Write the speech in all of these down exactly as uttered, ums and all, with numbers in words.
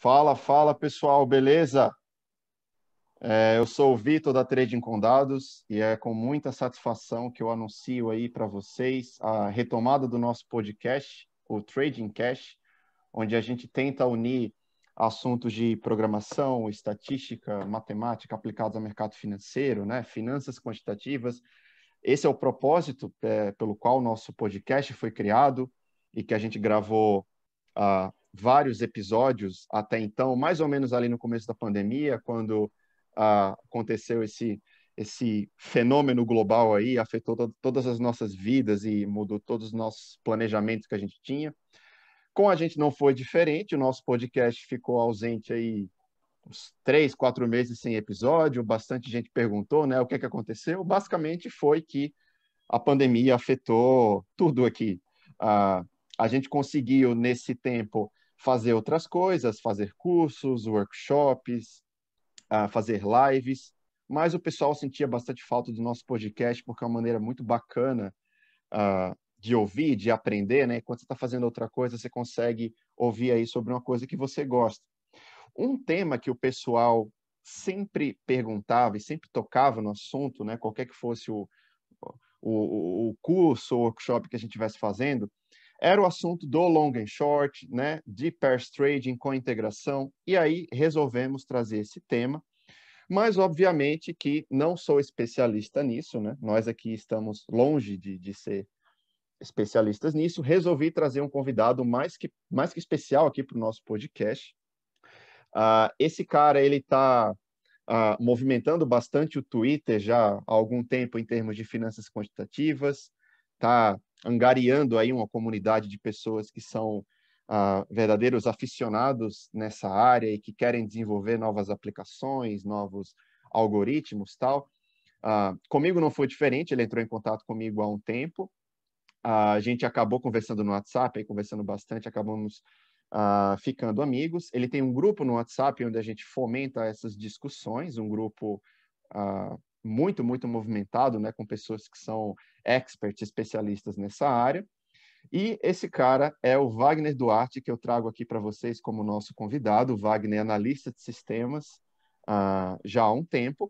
Fala, fala pessoal, beleza? É, eu sou o Vitor da Trading com Dados e é com muita satisfação que eu anuncio aí para vocês a retomada do nosso podcast, o Trading Cash, onde a gente tenta unir assuntos de programação, estatística, matemática aplicados ao mercado financeiro, né? Finanças quantitativas. Esse é o propósito é, pelo qual o nosso podcast foi criado e que a gente gravou uh, vários episódios até então, mais ou menos ali no começo da pandemia, quando uh, aconteceu esse, esse fenômeno global aí, afetou to todas as nossas vidas e mudou todos os nossos planejamentos que a gente tinha. Com a gente não foi diferente, o nosso podcast ficou ausente aí uns três, quatro meses sem episódio, bastante gente perguntou, né, o que é que aconteceu? Basicamente foi que a pandemia afetou tudo aqui. Ah, a gente conseguiu, nesse tempo, fazer outras coisas, fazer cursos, workshops, ah, fazer lives, mas o pessoal sentia bastante falta do nosso podcast, porque é uma maneira muito bacana ah, de ouvir, de aprender, né? Quando você está fazendo outra coisa, você consegue ouvir aí sobre uma coisa que você gosta. Um tema que o pessoal sempre perguntava e sempre tocava no assunto, né? Qualquer que fosse o, o, o curso ou workshop que a gente estivesse fazendo, era o assunto do long and short, né, de pairs trading com integração, e aí resolvemos trazer esse tema, mas obviamente que não sou especialista nisso, né, nós aqui estamos longe de, de ser especialistas nisso, resolvi trazer um convidado mais que, mais que especial aqui para o nosso podcast. Uh, esse cara, ele está Uh, movimentando bastante o Twitter já há algum tempo em termos de finanças quantitativas, está angariando aí uma comunidade de pessoas que são uh, verdadeiros aficionados nessa área e que querem desenvolver novas aplicações, novos algoritmos, tal. Uh, comigo não foi diferente, ele entrou em contato comigo há um tempo, uh, a gente acabou conversando no WhatsApp, aí, conversando bastante, acabamos Uh, ficando amigos. Ele tem um grupo no WhatsApp onde a gente fomenta essas discussões, um grupo uh, muito, muito movimentado, né, com pessoas que são experts, especialistas nessa área. E esse cara é o Wagner Duarte, que eu trago aqui para vocês como nosso convidado. O Wagner é analista de sistemas uh, já há um tempo,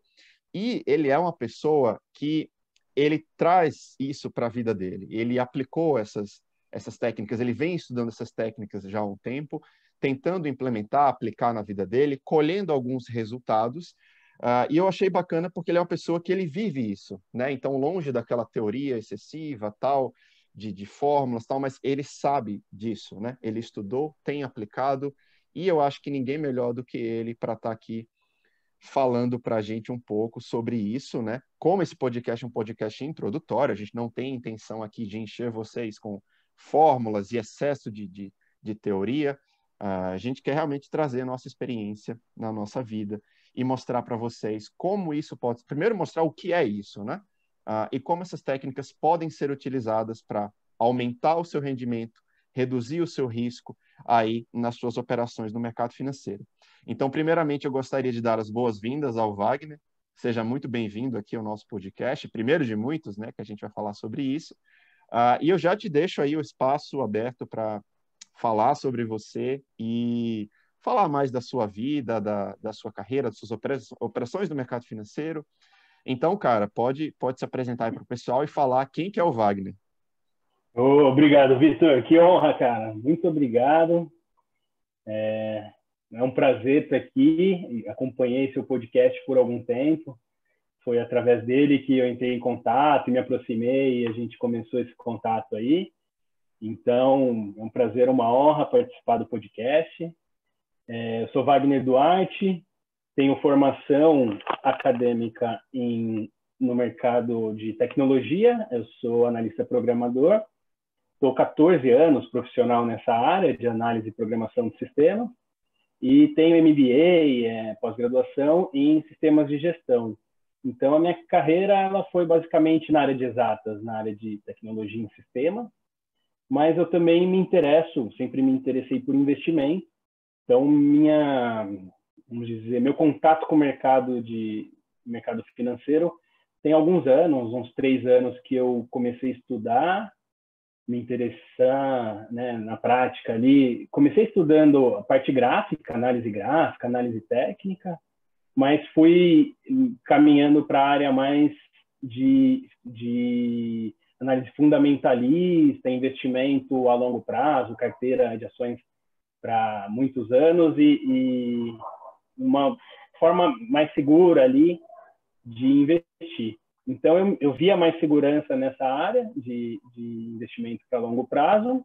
e ele é uma pessoa que ele traz isso para a vida dele. Ele aplicou essas essas técnicas, ele vem estudando essas técnicas já há um tempo, tentando implementar, aplicar na vida dele, colhendo alguns resultados, uh, e eu achei bacana porque ele é uma pessoa que ele vive isso, né? Então, longe daquela teoria excessiva, tal, de, de fórmulas, tal, mas ele sabe disso, né? Ele estudou, tem aplicado, e eu acho que ninguém melhor do que ele para estar tá aqui falando para a gente um pouco sobre isso, né? Como esse podcast é um podcast introdutório, a gente não tem intenção aqui de encher vocês com fórmulas e excesso de, de, de teoria, uh, a gente quer realmente trazer a nossa experiência na nossa vida e mostrar para vocês como isso pode... Primeiro, mostrar o que é isso, né? Uh, e como essas técnicas podem ser utilizadas para aumentar o seu rendimento, reduzir o seu risco aí nas suas operações no mercado financeiro. Então, primeiramente, eu gostaria de dar as boas-vindas ao Wagner. Seja muito bem-vindo aqui ao nosso podcast, primeiro de muitos, né, que a gente vai falar sobre isso. Uh, e eu já te deixo aí o espaço aberto para falar sobre você e falar mais da sua vida, da, da sua carreira, das suas operações no mercado financeiro. Então, cara, pode, pode se apresentar aí para o pessoal e falar quem que é o Wagner. Oh, obrigado, Vitor. Que honra, cara. Muito obrigado. É, é um prazer estar aqui. Acompanhei seu podcast por algum tempo. Foi através dele que eu entrei em contato, me aproximei e a gente começou esse contato aí. Então, é um prazer, uma honra participar do podcast. É, eu sou Wagner Duarte, tenho formação acadêmica em, no mercado de tecnologia, eu sou analista programador, estou quatorze anos profissional nessa área de análise e programação de sistemas e tenho M B A, é, pós-graduação em sistemas de gestão. Então, a minha carreira ela foi basicamente na área de exatas, na área de tecnologia em sistemas, mas eu também me interesso, sempre me interessei por investimento. Então, minha, vamos dizer, meu contato com o mercado de mercado financeiro tem alguns anos, uns três anos que eu comecei a estudar, me interessar, né, na prática ali. Comecei estudando a parte gráfica, análise gráfica, análise técnica, mas fui caminhando para a área mais de, de análise fundamentalista, investimento a longo prazo, carteira de ações para muitos anos e, e uma forma mais segura ali de investir. Então, eu, eu via mais segurança nessa área de, de investimento para longo prazo,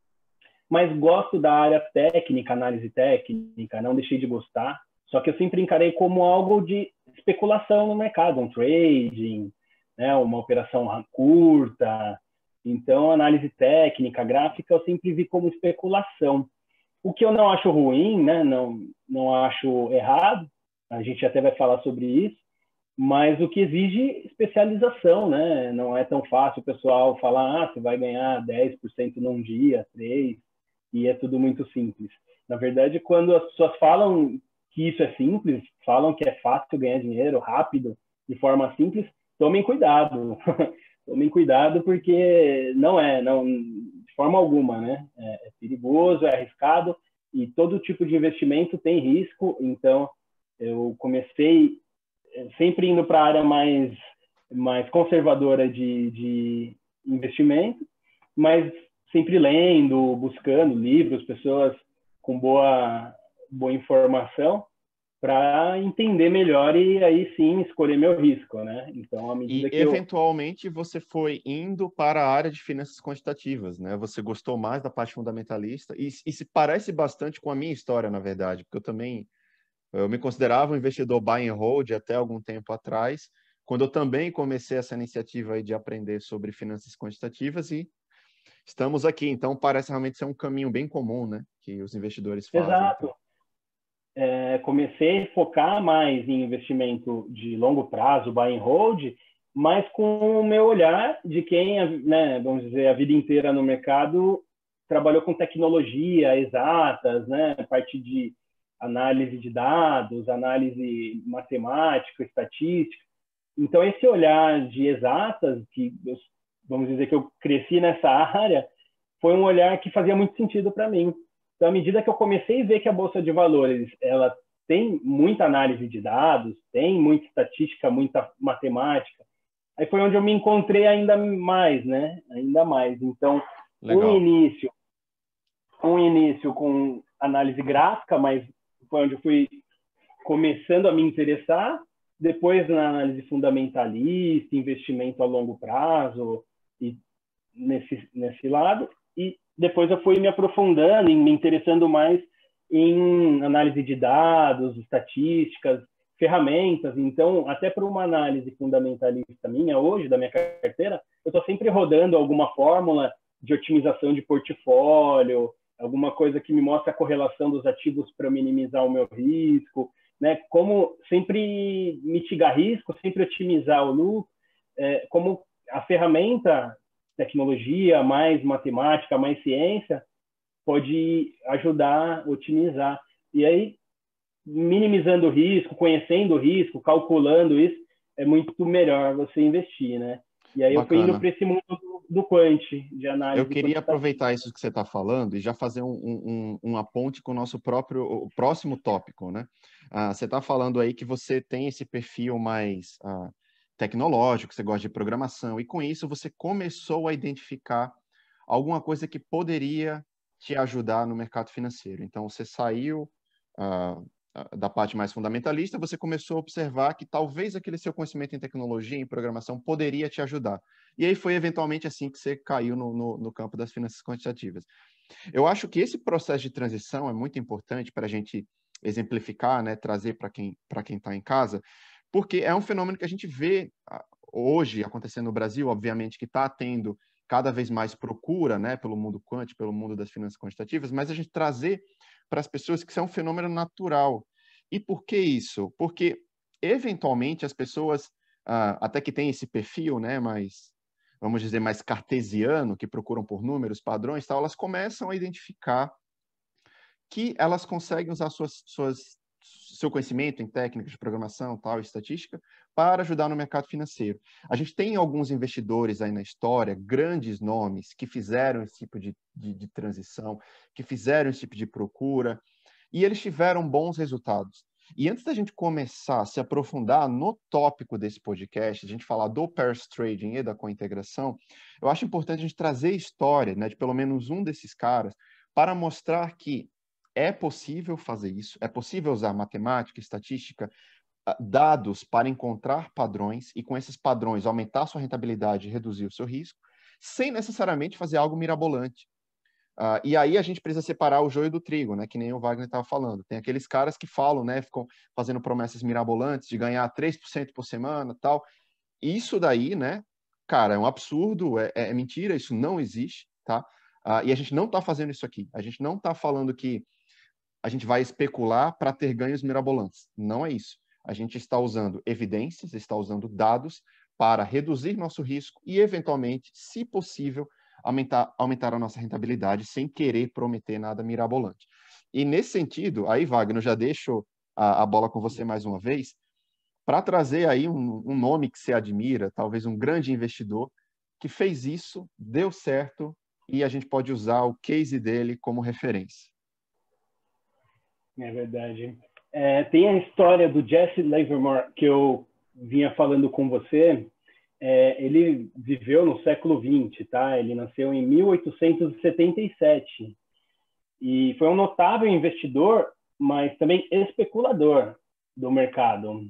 mas gosto da área técnica, análise técnica, não deixei de gostar, só que eu sempre encarei como algo de especulação no mercado, um trading, né, uma operação curta. Então, análise técnica, gráfica, eu sempre vi como especulação. O que eu não acho ruim, né, não, não acho errado, a gente até vai falar sobre isso, mas o que exige especialização, né? Não é tão fácil o pessoal falar, ah, você vai ganhar dez por cento num dia, três por cento, e é tudo muito simples. Na verdade, quando as pessoas falam que isso é simples, falam que é fácil ganhar dinheiro rápido, de forma simples, tomem cuidado. Tomem cuidado porque não é, não, de forma alguma, né? É, é perigoso, é arriscado, e todo tipo de investimento tem risco. Então, eu comecei sempre indo para a área mais, mais conservadora de, de investimento, mas sempre lendo, buscando livros, pessoas com boa, boa informação, para entender melhor e aí sim escolher meu risco, né? Então, à medida E, que eventualmente, eu... você foi indo para a área de finanças quantitativas, né? Você gostou mais da parte fundamentalista e, e se parece bastante com a minha história, na verdade, porque eu também eu me considerava um investidor buy and hold até algum tempo atrás, quando eu também comecei essa iniciativa aí de aprender sobre finanças quantitativas e estamos aqui. Então, parece realmente ser um caminho bem comum, né? Que os investidores fazem. Então. Exato. É, comecei a focar mais em investimento de longo prazo, buy and hold, mas com o meu olhar de quem, né, vamos dizer, a vida inteira no mercado trabalhou com tecnologia, exatas, né, parte de análise de dados, análise matemática, estatística. Então, esse olhar de exatas, que eu, vamos dizer que eu cresci nessa área, foi um olhar que fazia muito sentido para mim. Então, à medida que eu comecei a ver que a Bolsa de Valores ela tem muita análise de dados, tem muita estatística, muita matemática, aí foi onde eu me encontrei ainda mais, né? Ainda mais. Então, Legal. um início, um início com análise gráfica, mas foi onde eu fui começando a me interessar. Depois na análise fundamentalista, investimento a longo prazo, e nesse, nesse lado. E depois eu fui me aprofundando e me interessando mais em análise de dados, estatísticas, ferramentas. Então, até para uma análise fundamentalista minha hoje, da minha carteira, eu estou sempre rodando alguma fórmula de otimização de portfólio, alguma coisa que me mostra a correlação dos ativos para minimizar o meu risco, né? Como sempre mitigar risco, sempre otimizar o lucro, é, como a ferramenta tecnologia, mais matemática, mais ciência, pode ajudar a otimizar. E aí, minimizando o risco, conhecendo o risco, calculando isso, é muito melhor você investir, né? E aí Bacana. Eu fui indo para esse mundo do, do quant, de análise. Eu queria aproveitar isso que você está falando e já fazer um, um, uma ponte com o nosso próprio o próximo tópico, né? Ah, você está falando aí que você tem esse perfil mais ah, tecnológico, você gosta de programação, e com isso você começou a identificar alguma coisa que poderia te ajudar no mercado financeiro. Então, você saiu ah, da parte mais fundamentalista, você começou a observar que talvez aquele seu conhecimento em tecnologia, em programação, poderia te ajudar. E aí foi eventualmente assim que você caiu no, no, no campo das finanças quantitativas. Eu acho que esse processo de transição é muito importante para a gente exemplificar, né, trazer para quem para quem está em casa, porque é um fenômeno que a gente vê hoje acontecendo no Brasil, obviamente que está tendo cada vez mais procura, né, pelo mundo quant, pelo mundo das finanças quantitativas, mas a gente trazer para as pessoas que isso é um fenômeno natural. E por que isso? Porque, eventualmente, as pessoas, ah, até que têm esse perfil, né, mais, vamos dizer, mais cartesiano, que procuram por números, padrões, tal, elas começam a identificar que elas conseguem usar suas, suas, seu conhecimento em técnicas de programação, tal, estatística, para ajudar no mercado financeiro. A gente tem alguns investidores aí na história, grandes nomes, que fizeram esse tipo de, de, de transição, que fizeram esse tipo de procura, e eles tiveram bons resultados. E antes da gente começar a se aprofundar no tópico desse podcast, a gente falar do pairs trading e da cointegração, eu acho importante a gente trazer história, né, de pelo menos um desses caras, para mostrar que é possível fazer isso, é possível usar matemática, estatística, dados para encontrar padrões e com esses padrões aumentar sua rentabilidade e reduzir o seu risco, sem necessariamente fazer algo mirabolante. Uh, e aí a gente precisa separar o joio do trigo, né? Que nem o Wagner estava falando. Tem aqueles caras que falam, né? Ficam fazendo promessas mirabolantes de ganhar três por cento por semana, tal. Isso daí, né? Cara, é um absurdo, é, é mentira, isso não existe, tá? Uh, e a gente não está fazendo isso aqui. A gente não está falando que a gente vai especular para ter ganhos mirabolantes. Não é isso. A gente está usando evidências, está usando dados para reduzir nosso risco e, eventualmente, se possível, Aumentar, aumentar a nossa rentabilidade sem querer prometer nada mirabolante. E nesse sentido, aí, Wagner, eu já deixo a, a bola com você mais uma vez, para trazer aí um, um nome que você admira, talvez um grande investidor, que fez isso, deu certo, e a gente pode usar o case dele como referência. É verdade. É, tem a história do Jesse Livermore, que eu vinha falando com você. É, ele viveu no século vinte, tá? Ele nasceu em mil oitocentos e setenta e sete e foi um notável investidor, mas também especulador do mercado.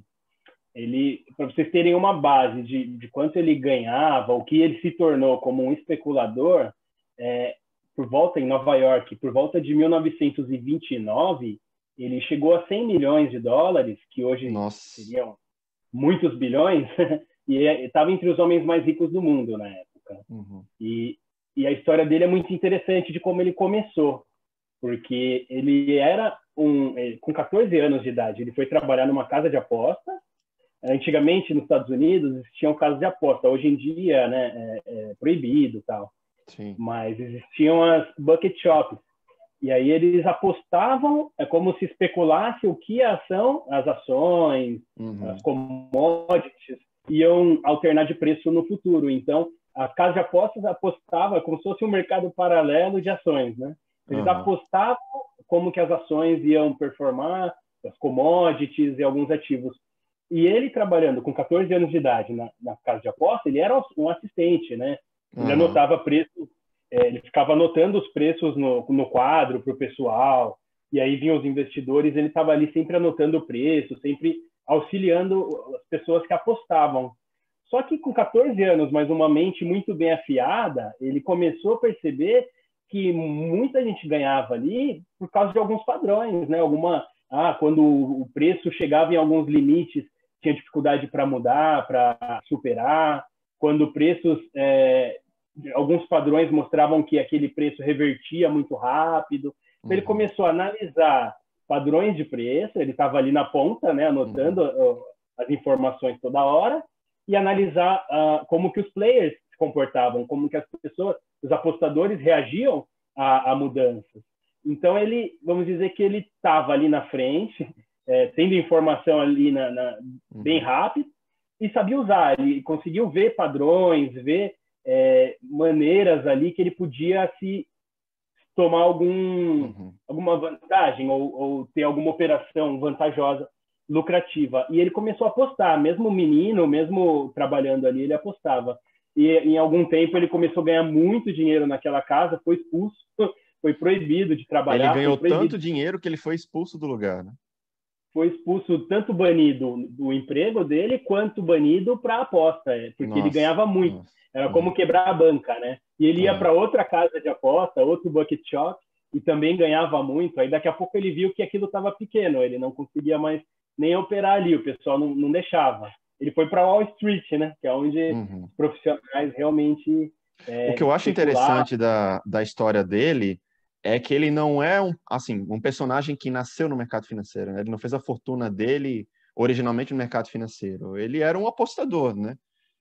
Ele, para vocês terem uma base de, de quanto ele ganhava, o que ele se tornou como um especulador, é, por volta em Nova York, por volta de mil novecentos e vinte e nove, ele chegou a cem milhões de dólares, que hoje Nossa. seriam muitos bilhões. E estava entre os homens mais ricos do mundo na época. Uhum. E, e a história dele é muito interessante de como ele começou, porque ele era um, com quatorze anos de idade, ele foi trabalhar numa casa de aposta. Antigamente, nos Estados Unidos, existiam casas de aposta. Hoje em dia, né, é, é proibido e tal. Sim. Mas existiam as bucket shops. E aí eles apostavam, é como se especulasse o que a ação, as ações, uhum. as commodities, iam alternar de preço no futuro. Então, as casas de apostas apostavam como se fosse um mercado paralelo de ações, né? Eles uhum. apostavam como que as ações iam performar, as commodities e alguns ativos. E ele, trabalhando com quatorze anos de idade na, na casa de aposta, ele era um assistente, né? Ele uhum. anotava preços, é, ele ficava anotando os preços no, no quadro para o pessoal, e aí vinham os investidores, ele estava ali sempre anotando o preço, sempre auxiliando as pessoas que apostavam. Só que com quatorze anos, mas uma mente muito bem afiada, ele começou a perceber que muita gente ganhava ali por causa de alguns padrões, né? Alguma, ah, quando o preço chegava em alguns limites, tinha dificuldade para mudar, para superar. Quando preços, é, alguns padrões mostravam que aquele preço revertia muito rápido. Então, uhum. ele começou a analisar padrões de preço, ele estava ali na ponta, né, anotando uhum. as informações toda hora, e analisar uh, como que os players se comportavam, como que as pessoas, os apostadores reagiam a, a mudanças. Então, ele, vamos dizer que ele estava ali na frente, é, tendo informação ali na, na, uhum. bem rápido, e sabia usar, ele conseguiu ver padrões, ver é, maneiras ali que ele podia se tomar algum, uhum. alguma vantagem ou, ou ter alguma operação vantajosa, lucrativa. E ele começou a apostar, mesmo menino, mesmo trabalhando ali, ele apostava. E em algum tempo ele começou a ganhar muito dinheiro naquela casa, foi expulso, foi proibido de trabalhar. Ele ganhou tanto dinheiro que ele foi expulso do lugar, né? Foi expulso, tanto banido do emprego dele, quanto banido para a aposta, porque nossa, ele ganhava muito. Nossa. Era como uhum. quebrar a banca, né? E ele ia uhum. para outra casa de aposta, outro bucket shop, e também ganhava muito. Aí daqui a pouco ele viu que aquilo estava pequeno, ele não conseguia mais nem operar ali, o pessoal não, não deixava. Ele foi para Wall Street, né? Que é onde uhum. os profissionais realmente... É, o que eu acho interessante da, da história dele é que ele não é um, assim, um personagem que nasceu no mercado financeiro, né? Ele não fez a fortuna dele originalmente no mercado financeiro. Ele era um apostador, né?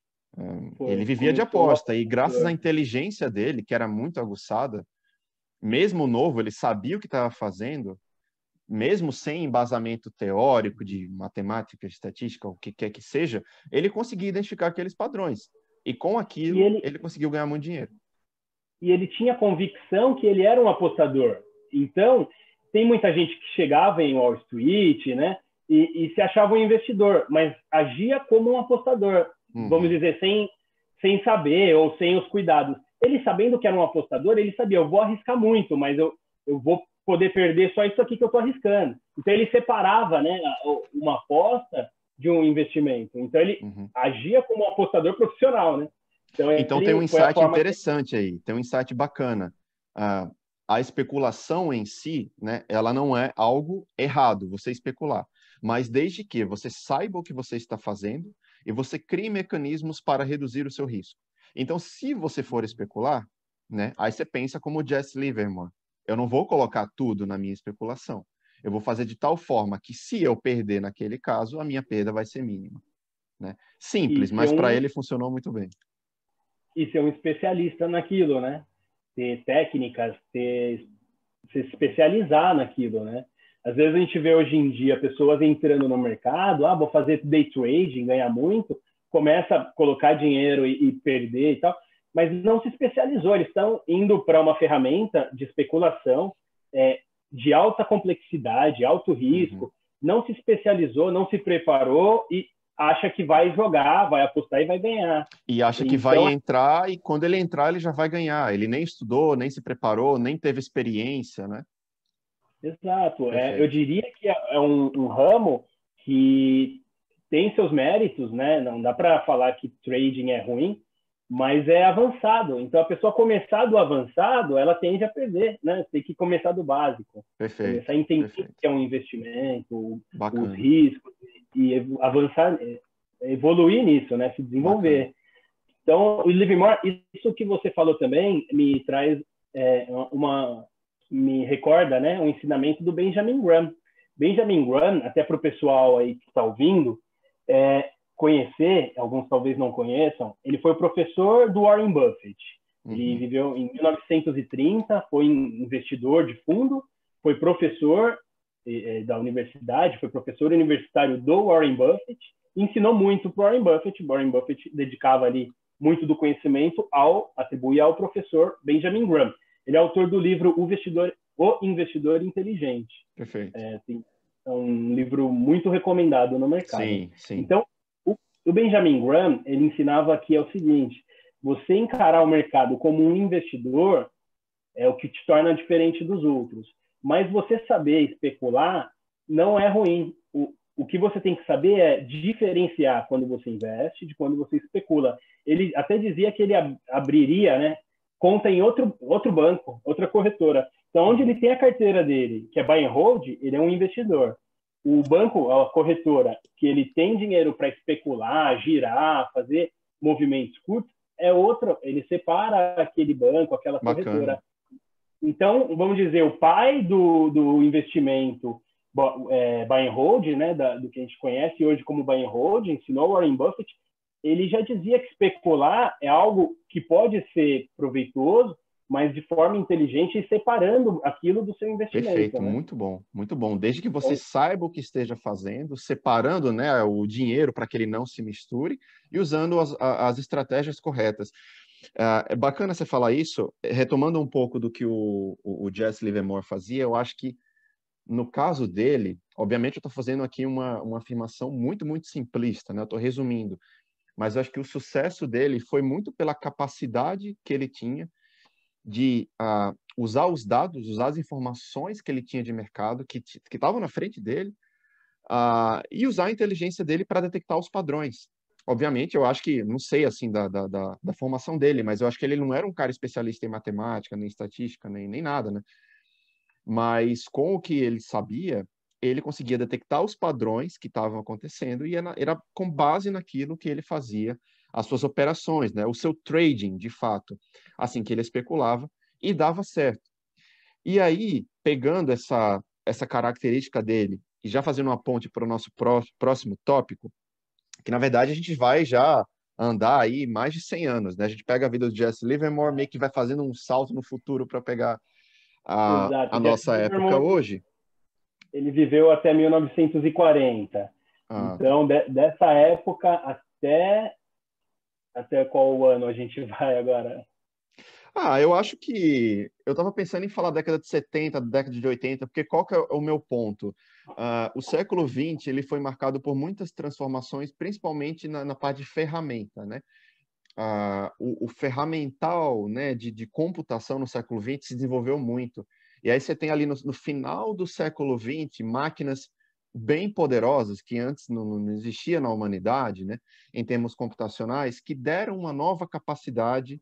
Foi, ele vivia de aposta e graças à inteligência dele, que era muito aguçada, mesmo novo, ele sabia o que estava fazendo, mesmo sem embasamento teórico de matemática, de estatística, o que quer que seja, ele conseguia identificar aqueles padrões. E com aquilo, E ele, ele conseguiu ganhar muito dinheiro. e ele tinha convicção que ele era um apostador. Então, tem muita gente que chegava em Wall Street, né, e, e se achava um investidor, mas agia como um apostador, Uhum. vamos dizer, sem, sem saber ou sem os cuidados. Ele, sabendo que era um apostador, ele sabia, eu vou arriscar muito, mas eu, eu vou poder perder só isso aqui que eu estou arriscando. Então, ele separava, né, uma aposta de um investimento. Então, ele Uhum. agia como um apostador profissional, né? Então, então tem um insight interessante que... aí, tem um insight bacana. Ah, a especulação em si, né, ela não é algo errado, você especular. Mas desde que você saiba o que você está fazendo e você crie mecanismos para reduzir o seu risco. Então, se você for especular, né, aí você pensa como o Jesse Livermore. Eu não vou colocar tudo na minha especulação. Eu vou fazer de tal forma que, se eu perder naquele caso, a minha perda vai ser mínima. Né? Simples, mas um... para ele funcionou muito bem. E ser um especialista naquilo, né? Ter técnicas, ter... se especializar naquilo, né? Às vezes a gente vê hoje em dia pessoas entrando no mercado, ah, vou fazer day trading, ganhar muito, começa a colocar dinheiro e, e perder e tal, mas não se especializou, eles estão indo para uma ferramenta de especulação é, de alta complexidade, alto risco, uhum. não se especializou, não se preparou e acha que vai jogar, vai apostar e vai ganhar. E acha que então... vai entrar e quando ele entrar ele já vai ganhar. Ele nem estudou, nem se preparou, nem teve experiência, né? Exato. É, eu diria que é um, um ramo que tem seus méritos, né? Não dá para falar que trading é ruim, mas é avançado. Então, a pessoa começar do avançado, ela tende a perder, né? Tem que começar do básico. Perfeito. Começar a entender Perfeito. o que é um investimento, Bacana. os riscos, e avançar, evoluir nisso, né? Se desenvolver. Bacana. Então, o Livermore, isso que você falou também, me traz é, uma... me recorda, né, um ensinamento do Benjamin Graham. Benjamin Graham, até para o pessoal aí que está ouvindo, é, conhecer, alguns talvez não conheçam, ele foi professor do Warren Buffett. Uhum. Ele viveu em mil novecentos e trinta, foi investidor de fundo, foi professor eh, da universidade, foi professor universitário do Warren Buffett, ensinou muito para o Warren Buffett. Warren Buffett dedicava ali muito do conhecimento ao atribuir ao professor Benjamin Graham. Ele é autor do livro O Investidor, o Investidor Inteligente. Perfeito. É, tem, é um livro muito recomendado no mercado. Sim, sim. Então, o, o Benjamin Graham, ele ensinava que é o seguinte, você encarar o mercado como um investidor é o que te torna diferente dos outros. Mas você saber especular não é ruim. O, o que você tem que saber é diferenciar quando você investe de quando você especula. Ele até dizia que ele ab abriria, né, conta em outro, outro banco, outra corretora. Então, onde ele tem a carteira dele, que é buy and hold, ele é um investidor. O banco, a corretora, que ele tem dinheiro para especular, girar, fazer movimentos curtos, é outra. Ele separa aquele banco, aquela corretora. Bacana. Então, vamos dizer, o pai do, do investimento é, buy and hold, né, da, do que a gente conhece hoje como buy and hold, ensinou Warren Buffett, ele já dizia que especular é algo que pode ser proveitoso, mas de forma inteligente e separando aquilo do seu investimento. Perfeito, né? muito bom, muito bom. Desde que você então, saiba o que esteja fazendo, separando, né, o dinheiro para que ele não se misture e usando as, as estratégias corretas. Uh, é bacana você falar isso, retomando um pouco do que o, o, o Jesse Livermore fazia. Eu acho que no caso dele, obviamente eu estou fazendo aqui uma, uma afirmação muito, muito simplista, né? Eu estou resumindo, mas eu acho que o sucesso dele foi muito pela capacidade que ele tinha de uh, usar os dados, usar as informações que ele tinha de mercado, que estavam na frente dele, uh, e usar a inteligência dele para detectar os padrões. Obviamente, eu acho que, não sei assim da, da, da, da formação dele, mas eu acho que ele não era um cara especialista em matemática, nem estatística, nem, nem nada, né? Mas com o que ele sabia, ele conseguia detectar os padrões que estavam acontecendo e era, era com base naquilo que ele fazia as suas operações, né? O seu trading, de fato, assim que ele especulava, e dava certo. E aí, pegando essa, essa característica dele e já fazendo uma ponte para o nosso pró próximo tópico, que na verdade a gente vai já andar aí mais de cem anos, né? A gente pega a vida do Jesse Livermore, meio que vai fazendo um salto no futuro para pegar a, a nossa época hoje. ele viveu até mil novecentos e quarenta. Ah, Então, de, dessa época até, até qual ano a gente vai agora? Ah, eu acho que eu estava pensando em falar década de setenta, década de oitenta, porque qual que é o meu ponto? Ah, o século vinte ele foi marcado por muitas transformações, principalmente na, na parte de ferramenta, né? Ah, o, o ferramental, né, de, de computação no século vinte se desenvolveu muito. E aí você tem ali no, no final do século vinte máquinas bem poderosas que antes não, não existia na humanidade, né, em termos computacionais, que deram uma nova capacidade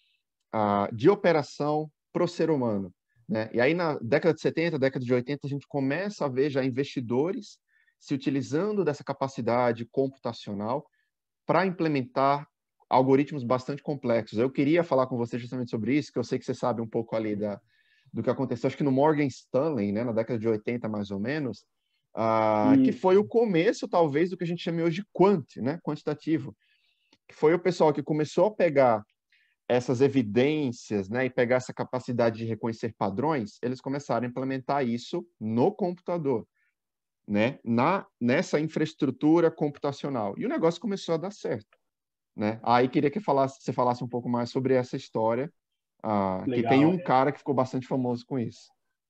uh, de operação para o ser humano. Né? E aí, na década de setenta, década de oitenta, a gente começa a ver já investidores se utilizando dessa capacidade computacional para implementar algoritmos bastante complexos. Eu queria falar com você justamente sobre isso, que eu sei que você sabe um pouco ali da, do que aconteceu, acho que no Morgan Stanley, né, na década de oitenta, mais ou menos, uh, que foi o começo, talvez, do que a gente chama hoje de quant, né, quantitativo, que foi o pessoal que começou a pegar essas evidências, né, e pegar essa capacidade de reconhecer padrões, eles começaram a implementar isso no computador, né, na, nessa infraestrutura computacional. E o negócio começou a dar certo, né? Aí queria que falasse, você falasse um pouco mais sobre essa história, ah, que tem Legal. um cara que ficou bastante famoso com isso.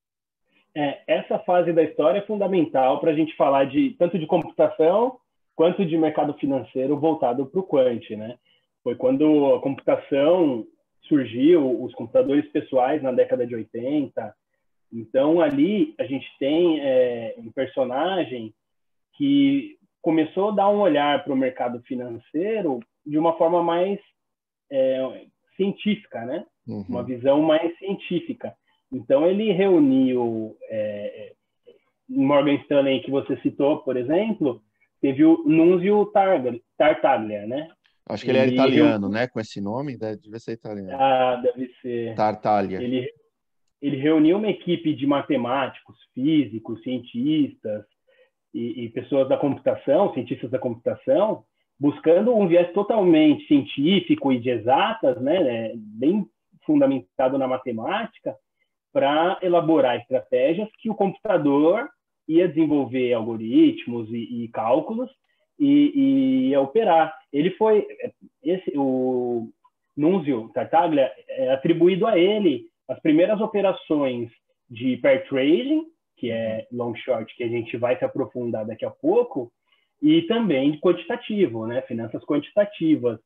É, essa fase da história é fundamental para a gente falar de tanto de computação quanto de mercado financeiro voltado para o quant, né? Foi quando a computação surgiu, os computadores pessoais na década de oitenta. Então, ali a gente tem é, um personagem que começou a dar um olhar para o mercado financeiro de uma forma mais é, científica, né? Uhum. Uma visão mais científica. Então, ele reuniu é, Morgan Stanley, que você citou, por exemplo, teve o Nunzio Tartaglia, né? Acho que ele era Ele italiano, né? Com esse nome, deve ser italiano. ah, deve ser. Tartaglia. Ele, ele reuniu uma equipe de matemáticos, físicos, cientistas e, e pessoas da computação, cientistas da computação, buscando um viés totalmente científico e de exatas, né? Bem fundamentado na matemática, para elaborar estratégias que o computador ia desenvolver algoritmos e, e cálculos e, e ia operar. Ele foi, esse, o Nunzio Tartaglia, é atribuído a ele as primeiras operações de pair trading, que é long short, que a gente vai se aprofundar daqui a pouco, e também de quantitativo, né? Finanças quantitativas.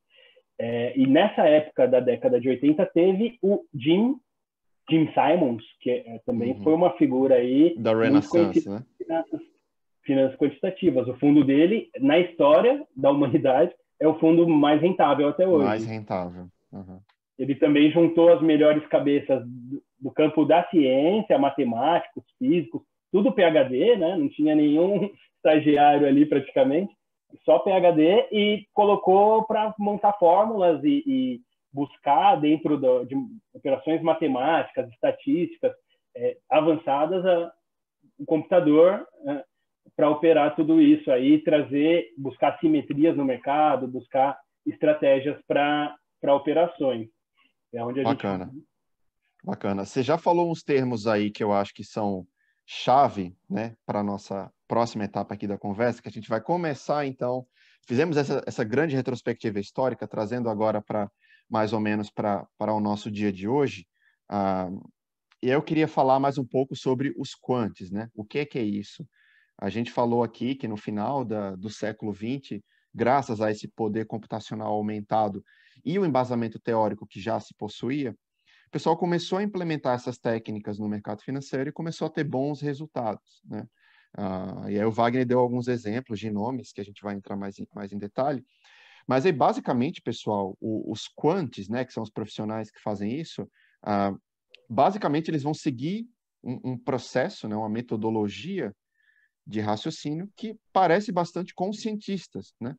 É, e nessa época da década de oitenta teve o Jim Jim Simons, que é, também Uhum. foi uma figura aí da muito Renaissance, conhecida né? em finanças, finanças quantitativas. O fundo dele, na história da humanidade, é o fundo mais rentável até Mais hoje. rentável. Uhum. Ele também juntou as melhores cabeças do, do campo da ciência, matemáticos, físicos, tudo PhD, né? Não tinha nenhum estagiário ali praticamente, só PhD, e colocou para montar fórmulas e, e buscar dentro do, de operações matemáticas, estatísticas é, avançadas, a, o computador é, para operar tudo isso aí, trazer, buscar simetrias no mercado, buscar estratégias para operações. É onde a Bacana. gente... Bacana. Você já falou uns termos aí que eu acho que são chave, né, para a nossa próxima etapa aqui da conversa, que a gente vai começar, então, fizemos essa, essa grande retrospectiva histórica, trazendo agora para, mais ou menos, para o nosso dia de hoje, ah, e eu queria falar mais um pouco sobre os quants, né? O que é que é isso? A gente falou aqui que no final da, do século vinte, graças a esse poder computacional aumentado e o embasamento teórico que já se possuía, o pessoal começou a implementar essas técnicas no mercado financeiro e começou a ter bons resultados, né? Ah, e aí o Wagner deu alguns exemplos de nomes que a gente vai entrar mais em, mais em detalhe. Mas aí, basicamente, pessoal, o, os quants, né, que são os profissionais que fazem isso, ah, basicamente eles vão seguir um, um processo, né, uma metodologia de raciocínio que parece bastante com os cientistas, né?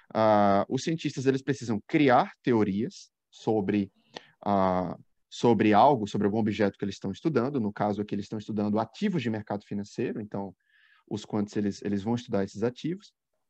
Ah, os cientistas eles precisam criar teorias sobre ah, sobre algo, sobre algum objeto que eles estão estudando. No caso aqui, eles estão estudando ativos de mercado financeiro, então os quants eles, eles vão estudar esses ativos.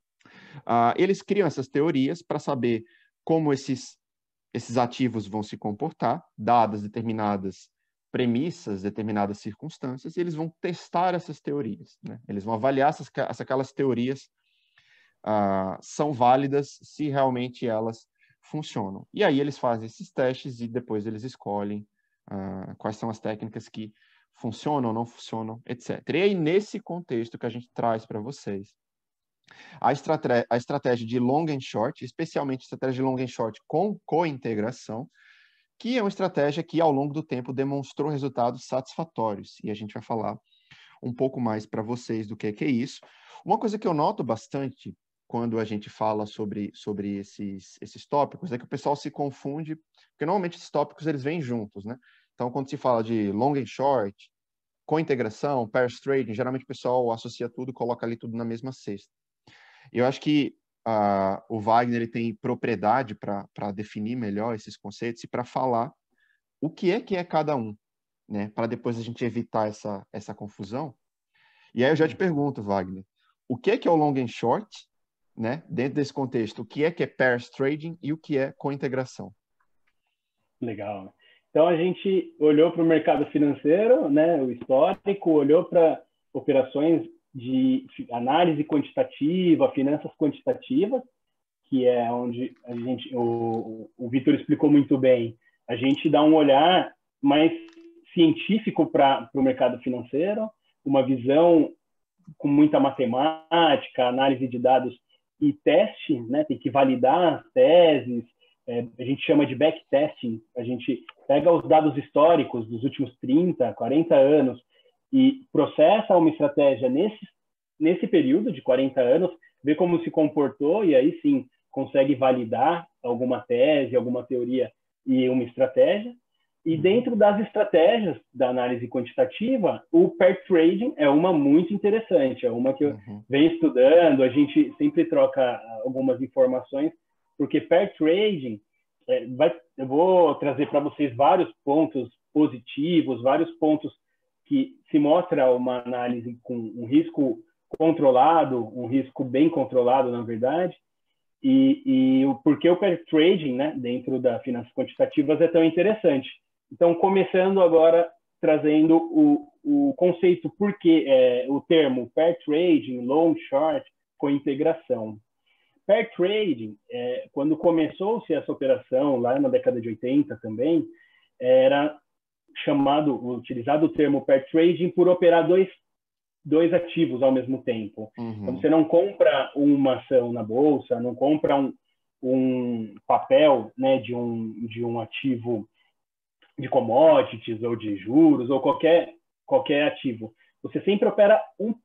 Uh, eles criam essas teorias para saber como esses, esses ativos vão se comportar, dadas determinadas premissas, determinadas circunstâncias, e eles vão testar essas teorias, né? Eles vão avaliar se aquelas teorias uh, são válidas, se realmente elas funcionam. E aí eles fazem esses testes e depois eles escolhem uh, quais são as técnicas que funcionam, não funcionam, etcétera. E aí, nesse contexto que a gente traz para vocês, a, estrate a estratégia de long and short, especialmente a estratégia de long and short com co-integração, que é uma estratégia que, ao longo do tempo, demonstrou resultados satisfatórios. E a gente vai falar um pouco mais para vocês do que é, que é isso. Uma coisa que eu noto bastante quando a gente fala sobre, sobre esses, esses tópicos é que o pessoal se confunde, porque normalmente esses tópicos eles vêm juntos, né? Então, quando se fala de long and short, co-integração, pairs trading, geralmente o pessoal associa tudo e coloca ali tudo na mesma cesta. E eu acho que Uh, o Wagner ele tem propriedade para definir melhor esses conceitos e para falar o que é que é cada um, né? Para depois a gente evitar essa, essa confusão. E aí eu já te pergunto, Wagner, o que é que é o long and short, né? Dentro desse contexto, o que é que é pairs trading e o que é co-integração? Legal. Então a gente olhou para o mercado financeiro, né? O histórico, olhou para operações de análise quantitativa, finanças quantitativas, que é onde a gente, o, o Vitor explicou muito bem, a gente dá um olhar mais científico para o mercado financeiro, uma visão com muita matemática, análise de dados e teste, né? Tem que validar as teses, é, a gente chama de backtesting, a gente pega os dados históricos dos últimos trinta, quarenta anos, e processa uma estratégia nesse, nesse período de quarenta anos, vê como se comportou e aí sim consegue validar alguma tese, alguma teoria e uma estratégia. E dentro das estratégias da análise quantitativa, o pair trading é uma muito interessante, é uma que eu uhum. venho estudando, a gente sempre troca algumas informações, porque pair trading, é, vai, eu vou trazer para vocês vários pontos positivos, vários pontos que se mostra uma análise com um risco controlado, um risco bem controlado, na verdade, e, e o porquê o pair trading, né, dentro das finanças quantitativas é tão interessante. Então, começando agora, trazendo o, o conceito, porque é, o termo pair trading, long, short, com integração. Pair trading, é, quando começou-se essa operação, lá na década de oitenta também, era chamado, utilizado o termo pair trading por operar dois, dois ativos ao mesmo tempo. Uhum. Então, você não compra uma ação na bolsa, não compra um, um papel, né, de, um, de um ativo de commodities ou de juros ou qualquer, qualquer ativo. Você sempre opera um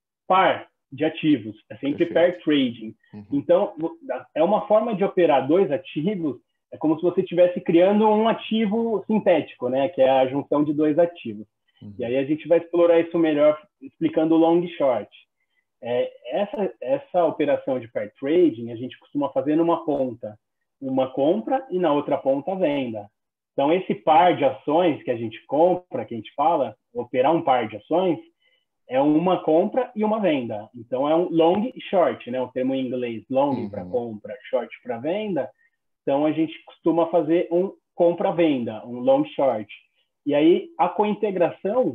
par de ativos, é sempre Perfeito. Pair trading. Uhum. Então, é uma forma de operar dois ativos, é como se você estivesse criando um ativo sintético, né? Que é a junção de dois ativos. Uhum. E aí a gente vai explorar isso melhor explicando o long e short. É, essa, essa operação de pair trading a gente costuma fazer numa ponta, uma compra e na outra ponta a venda. Então, esse par de ações que a gente compra, que a gente fala, operar um par de ações, é uma compra e uma venda. Então, é um long e short, né? O termo em inglês, long uhum. para compra, short para venda. Então, a gente costuma fazer um compra-venda, um long-short. E aí, a cointegração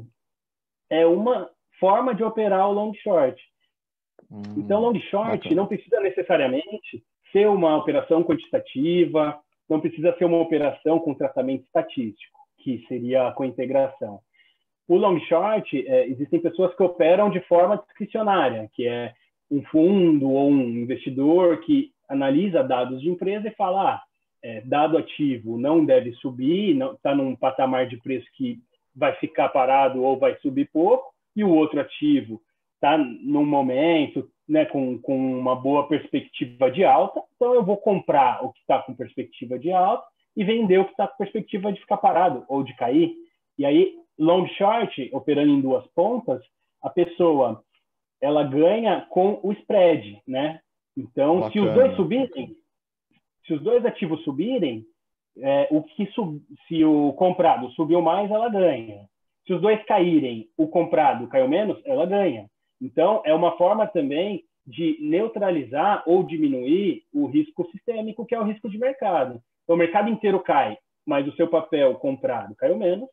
é uma forma de operar o long-short. Hum, então, long-short não precisa necessariamente ser uma operação quantitativa, não precisa ser uma operação com tratamento estatístico, que seria a cointegração. O long-short, é, existem pessoas que operam de forma discricionária, que é um fundo ou um investidor que analisa dados de empresa e fala, ah, é, dado ativo não deve subir, está num patamar de preço que vai ficar parado ou vai subir pouco, e o outro ativo está num momento, né, com, com uma boa perspectiva de alta, então eu vou comprar o que está com perspectiva de alta e vender o que está com perspectiva de ficar parado ou de cair. E aí, long short, operando em duas pontas, a pessoa ela ganha com o spread, né? Então, Bacana. se os dois subirem, se os dois ativos subirem, é, o que sub, se o comprado subiu mais, ela ganha. Se os dois caírem, o comprado caiu menos, ela ganha. Então, é uma forma também de neutralizar ou diminuir o risco sistêmico, que é o risco de mercado. Então, o mercado inteiro cai, mas o seu papel comprado caiu menos,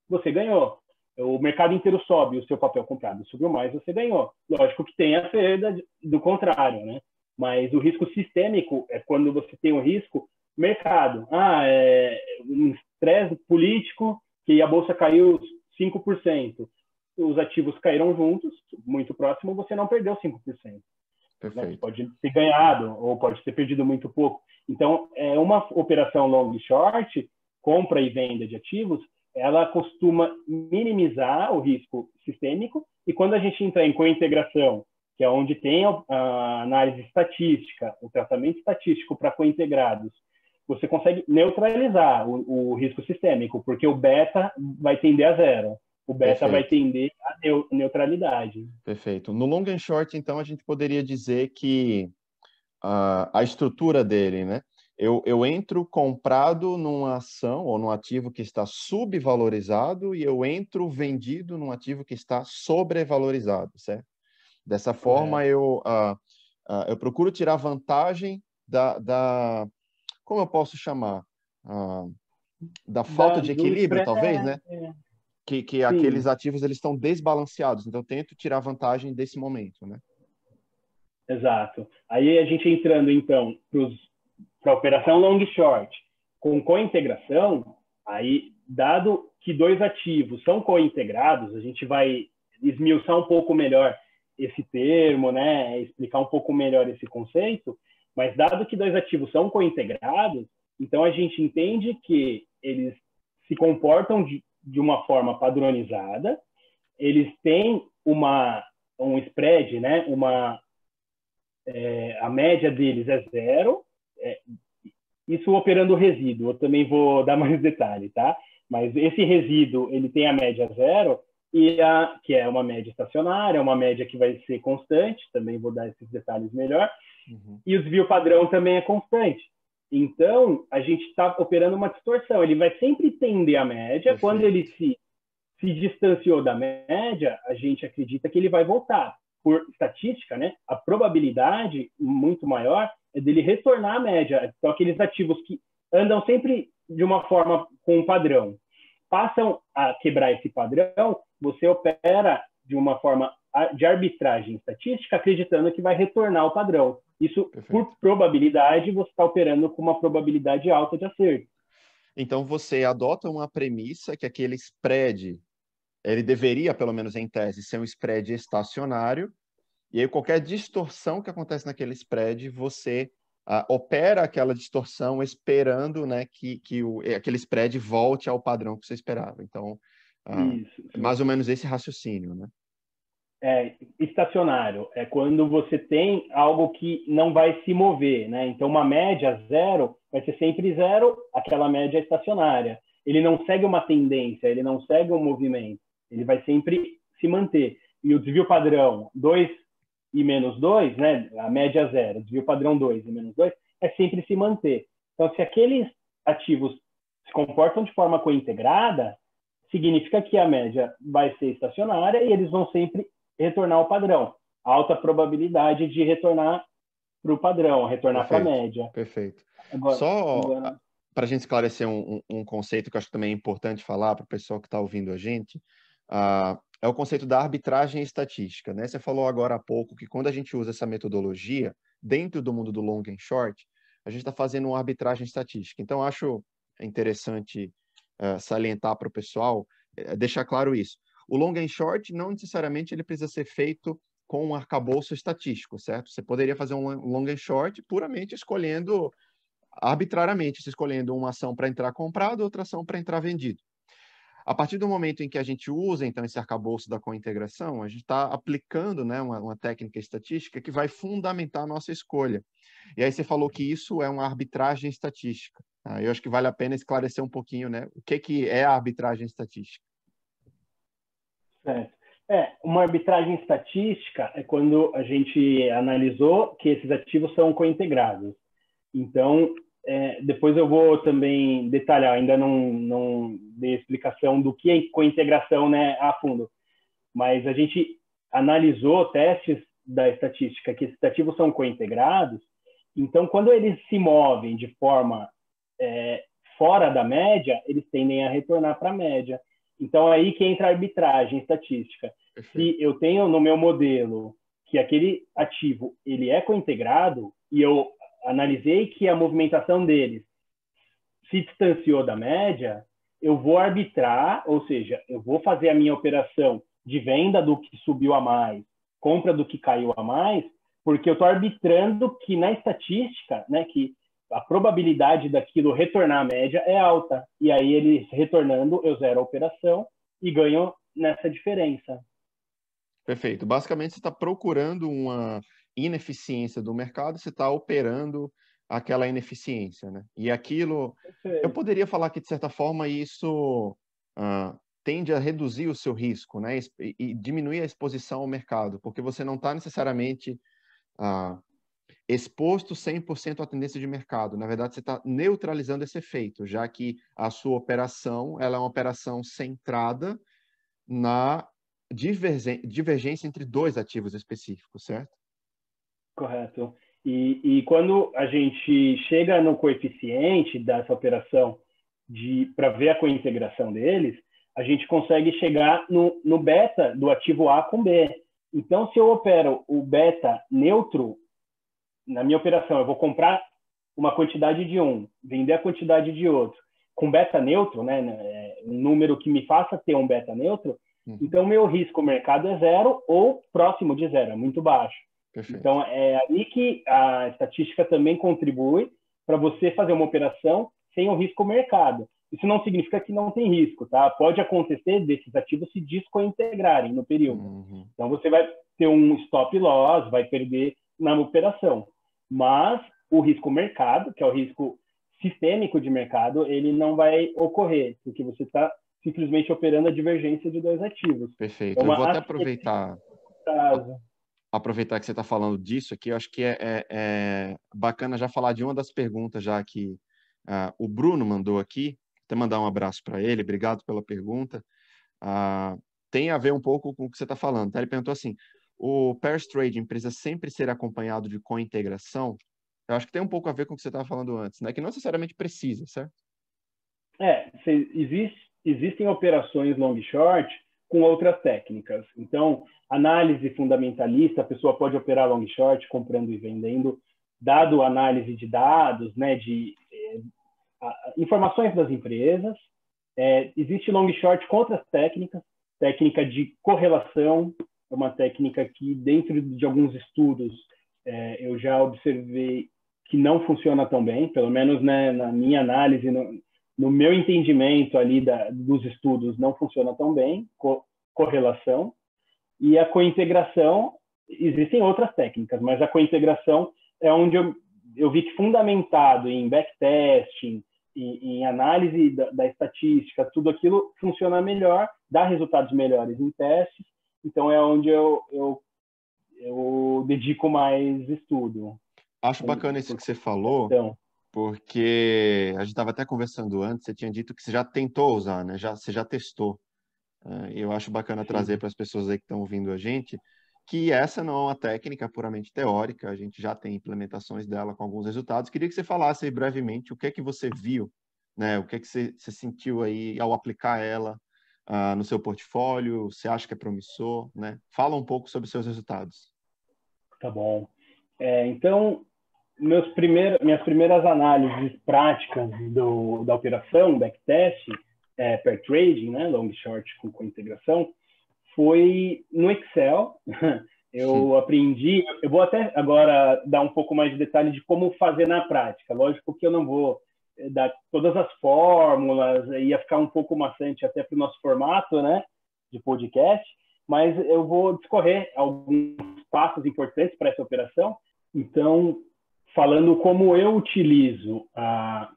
você ganhou. O mercado inteiro sobe, o seu papel comprado subiu mais, você ganhou. Lógico que tem a perda do contrário, né? Mas o risco sistêmico é quando você tem o risco mercado. Ah, é um estresse político que a bolsa caiu cinco por cento. Os ativos caíram juntos, muito próximo, você não perdeu cinco por cento. Né? Pode ter ganhado ou pode ter perdido muito pouco. Então, é uma operação long e short, compra e venda de ativos, ela costuma minimizar o risco sistêmico, e quando a gente entra em cointegração, que é onde tem a análise estatística, o tratamento estatístico para cointegrados, você consegue neutralizar o, o risco sistêmico, porque o beta vai tender a zero. O beta Perfeito. Vai tender a neutralidade. Perfeito. No long and short, então, a gente poderia dizer que a, a estrutura dele, né? Eu, eu entro comprado numa ação ou num ativo que está subvalorizado e eu entro vendido num ativo que está sobrevalorizado, certo? Dessa forma, é. eu, uh, uh, eu procuro tirar vantagem da, da... Como eu posso chamar? Uh, da falta da, de equilíbrio, talvez, né? Que, que aqueles ativos eles estão desbalanceados. Então, eu tento tirar vantagem desse momento, né? Exato. Aí a gente entrando, então, para a operação long short com cointegração, aí, dado que dois ativos são cointegrados, a gente vai esmiuçar um pouco melhor esse termo, né? Explicar um pouco melhor esse conceito, mas dado que dois ativos são cointegrados, então a gente entende que eles se comportam de, de uma forma padronizada, eles têm uma, um spread, né? Uma, é, a média deles é zero, é, isso operando o resíduo, eu também vou dar mais detalhe, tá? Mas esse resíduo, ele tem a média zero, e a, que é uma média estacionária, uma média que vai ser constante, também vou dar esses detalhes melhor, uhum. E o desvio padrão também é constante. Então, a gente está operando uma distorção, ele vai sempre tender a média. Perfeito. Quando ele se, se distanciou da média, a gente acredita que ele vai voltar. Por estatística, né, a probabilidade muito maior é dele retornar à média. Então, aqueles ativos que andam sempre de uma forma com um padrão, passam a quebrar esse padrão, você opera de uma forma de arbitragem estatística, acreditando que vai retornar ao padrão. Isso, Perfeito. Por probabilidade, você está operando com uma probabilidade alta de acerto. Então, você adota uma premissa que aquele spread, ele deveria, pelo menos em tese, ser um spread estacionário, e aí qualquer distorção que acontece naquele spread, você uh, opera aquela distorção esperando, né, que, que o, aquele spread volte ao padrão que você esperava. Então, uh, isso, isso. mais ou menos esse raciocínio, né? É, estacionário é quando você tem algo que não vai se mover, né? Então, uma média zero vai ser sempre zero, aquela média é estacionária. Ele não segue uma tendência, ele não segue um movimento, ele vai sempre se manter. E o desvio padrão dois e menos dois, né? A média zero, desvio padrão dois e menos dois, é sempre se manter. Então, se aqueles ativos se comportam de forma cointegrada, significa que a média vai ser estacionária e eles vão sempre retornar ao padrão. Alta probabilidade de retornar para o padrão, retornar para a média. Perfeito. Agora, Só agora... para a gente esclarecer um, um, um conceito que eu acho que também é importante falar para o pessoal que está ouvindo a gente, uh, é o conceito da arbitragem estatística, né? Você falou agora há pouco que quando a gente usa essa metodologia, dentro do mundo do long and short, a gente está fazendo uma arbitragem estatística. Então, acho interessante uh, salientar para o pessoal, uh, deixar claro isso. O long and short não necessariamente ele precisa ser feito com um arcabouço estatístico, certo? Você poderia fazer um long and short puramente escolhendo, arbitrariamente, escolhendo uma ação para entrar comprado, outra ação para entrar vendido. A partir do momento em que a gente usa, então, esse arcabouço da cointegração, a gente está aplicando, né, uma, uma técnica estatística que vai fundamentar a nossa escolha. E aí você falou que isso é uma arbitragem estatística. Tá? Eu acho que vale a pena esclarecer um pouquinho, né, o que, que é a arbitragem estatística. Certo. É, uma arbitragem estatística é quando a gente analisou que esses ativos são cointegrados. Então, é, depois eu vou também detalhar, ainda não, não dei explicação do que é cointegração, né, a fundo, mas a gente analisou testes da estatística que esses ativos são cointegrados, então quando eles se movem de forma é, fora da média, eles tendem a retornar para a média. Então, aí que entra a arbitragem estatística. Perfeito. Se eu tenho no meu modelo que aquele ativo ele é cointegrado e eu analisei que a movimentação deles se distanciou da média, eu vou arbitrar, ou seja, eu vou fazer a minha operação de venda do que subiu a mais, compra do que caiu a mais, porque eu estou arbitrando que na estatística, né, que a probabilidade daquilo retornar à média é alta. E aí, ele retornando, eu zero a operação e ganho nessa diferença. Perfeito. Basicamente, você está procurando uma ineficiência do mercado, você está operando aquela ineficiência, né? E aquilo, eu poderia falar que, de certa forma, isso ah, tende a reduzir o seu risco, né? E, e diminuir a exposição ao mercado, porque você não está necessariamente ah, exposto cem por cento à tendência de mercado. Na verdade, você está neutralizando esse efeito, já que a sua operação ela é uma operação centrada na divergência entre dois ativos específicos, certo? Correto. E, e quando a gente chega no coeficiente dessa operação para ver a cointegração deles, a gente consegue chegar no, no beta do ativo A com B. Então, se eu opero o beta neutro, na minha operação, eu vou comprar uma quantidade de um, vender a quantidade de outro, com beta neutro, né, um número que me faça ter um beta neutro, uhum. Então meu risco mercado é zero ou próximo de zero, é muito baixo. Perfeito. Então é aí que a estatística também contribui para você fazer uma operação sem o risco mercado. Isso não significa que não tem risco, tá? Pode acontecer desses ativos se descointegrarem no período. Uhum. Então você vai ter um stop loss, vai perder na operação. Mas o risco mercado, que é o risco sistêmico de mercado, ele não vai ocorrer, porque você está simplesmente operando a divergência de dois ativos. Perfeito. É eu vou até aproveitar, aproveitar que você está falando disso aqui, eu acho que é, é, é bacana já falar de uma das perguntas já que uh, o Bruno mandou aqui, até mandar um abraço para ele, obrigado pela pergunta. Uh, tem a ver um pouco com o que você está falando. Tá? Ele perguntou assim, o Pairs Trading precisa sempre ser acompanhado de cointegração? Eu acho que tem um pouco a ver com o que você estava falando antes, né? Que não necessariamente precisa, certo? É, existe, existem operações long short com outras técnicas. Então, análise fundamentalista, a pessoa pode operar long short comprando e vendendo, dado análise de dados, né, de é, a, informações das empresas. É, existe long short com outras técnicas, técnica de correlação, é uma técnica que, dentro de alguns estudos, é, eu já observei que não funciona tão bem, pelo menos, né, na minha análise, no, no meu entendimento ali da, dos estudos, não funciona tão bem, co correlação. E a cointegração, existem outras técnicas, mas a cointegração é onde eu, eu vi que, fundamentado em backtesting, em, em análise da, da estatística, tudo aquilo funciona melhor, dá resultados melhores em testes, então é onde eu, eu, eu dedico mais estudo. Acho bacana isso que você falou, então, porque a gente estava até conversando antes, você tinha dito que você já tentou usar, né? Já, você já testou. E eu acho bacana Sim. trazer para as pessoas aí que estão ouvindo a gente que essa não é uma técnica puramente teórica, a gente já tem implementações dela com alguns resultados. Queria que você falasse aí brevemente o que é que você viu, né? O que é que você, você sentiu aí ao aplicar ela uh, no seu portfólio, você acha que é promissor, né? Fala um pouco sobre os seus resultados. Tá bom. É, então, meus primeiros, minhas primeiras análises práticas do, da operação, backtest, é, pair trading, né, long short com, com integração, foi no Excel. Eu Sim. aprendi, eu vou até agora dar um pouco mais de detalhe de como fazer na prática. Lógico que eu não vou dar todas as fórmulas, ia ficar um pouco maçante até para o nosso formato, né, de podcast, mas eu vou discorrer alguns passos importantes para essa operação. Então, falando como eu utilizo a,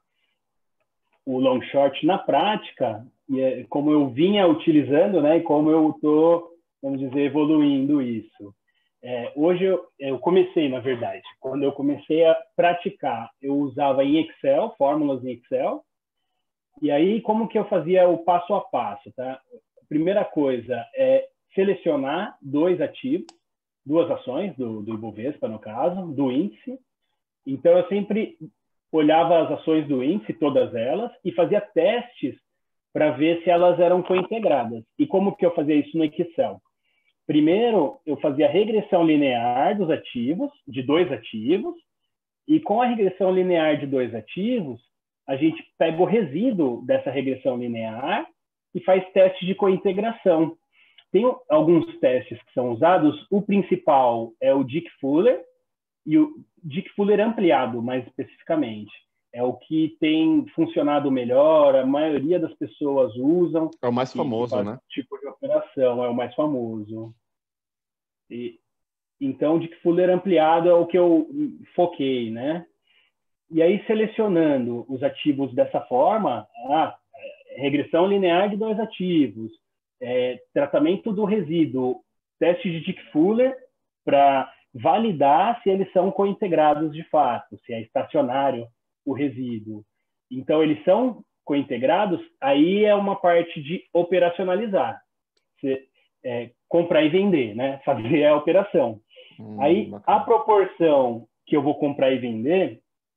o long short na prática, e como eu vinha utilizando, né, e como eu estou, vamos dizer, evoluindo isso. É, hoje eu, eu comecei, na verdade, quando eu comecei a praticar, eu usava em Excel, fórmulas em Excel, e aí como que eu fazia o passo a passo, tá? A primeira coisa é selecionar dois ativos, duas ações do, do Ibovespa, no caso, do índice. Então, eu sempre olhava as ações do índice, todas elas, e fazia testes para ver se elas eram cointegradas. E como que eu fazia isso no Excel? Primeiro, eu fazia regressão linear dos ativos, de dois ativos, e com a regressão linear de dois ativos, a gente pega o resíduo dessa regressão linear e faz teste de cointegração. Tem alguns testes que são usados. O principal é o Dickey-Fuller, e o Dickey-Fuller ampliado, mais especificamente. É o que tem funcionado melhor, a maioria das pessoas usam. É o mais famoso, faz né? Tipo de operação, é o mais famoso. E, então, o Dickey-Fuller ampliado é o que eu foquei, né? E aí, selecionando os ativos dessa forma, ah, regressão linear de dois ativos, é, tratamento do resíduo, teste de Dickey-Fuller para validar se eles são cointegrados de fato, se é estacionário o resíduo. Então, eles são cointegrados, aí é uma parte de operacionalizar. Você, é, comprar e vender, né? Fazer a operação. Hum, aí, bacana. A proporção que eu vou comprar e vender,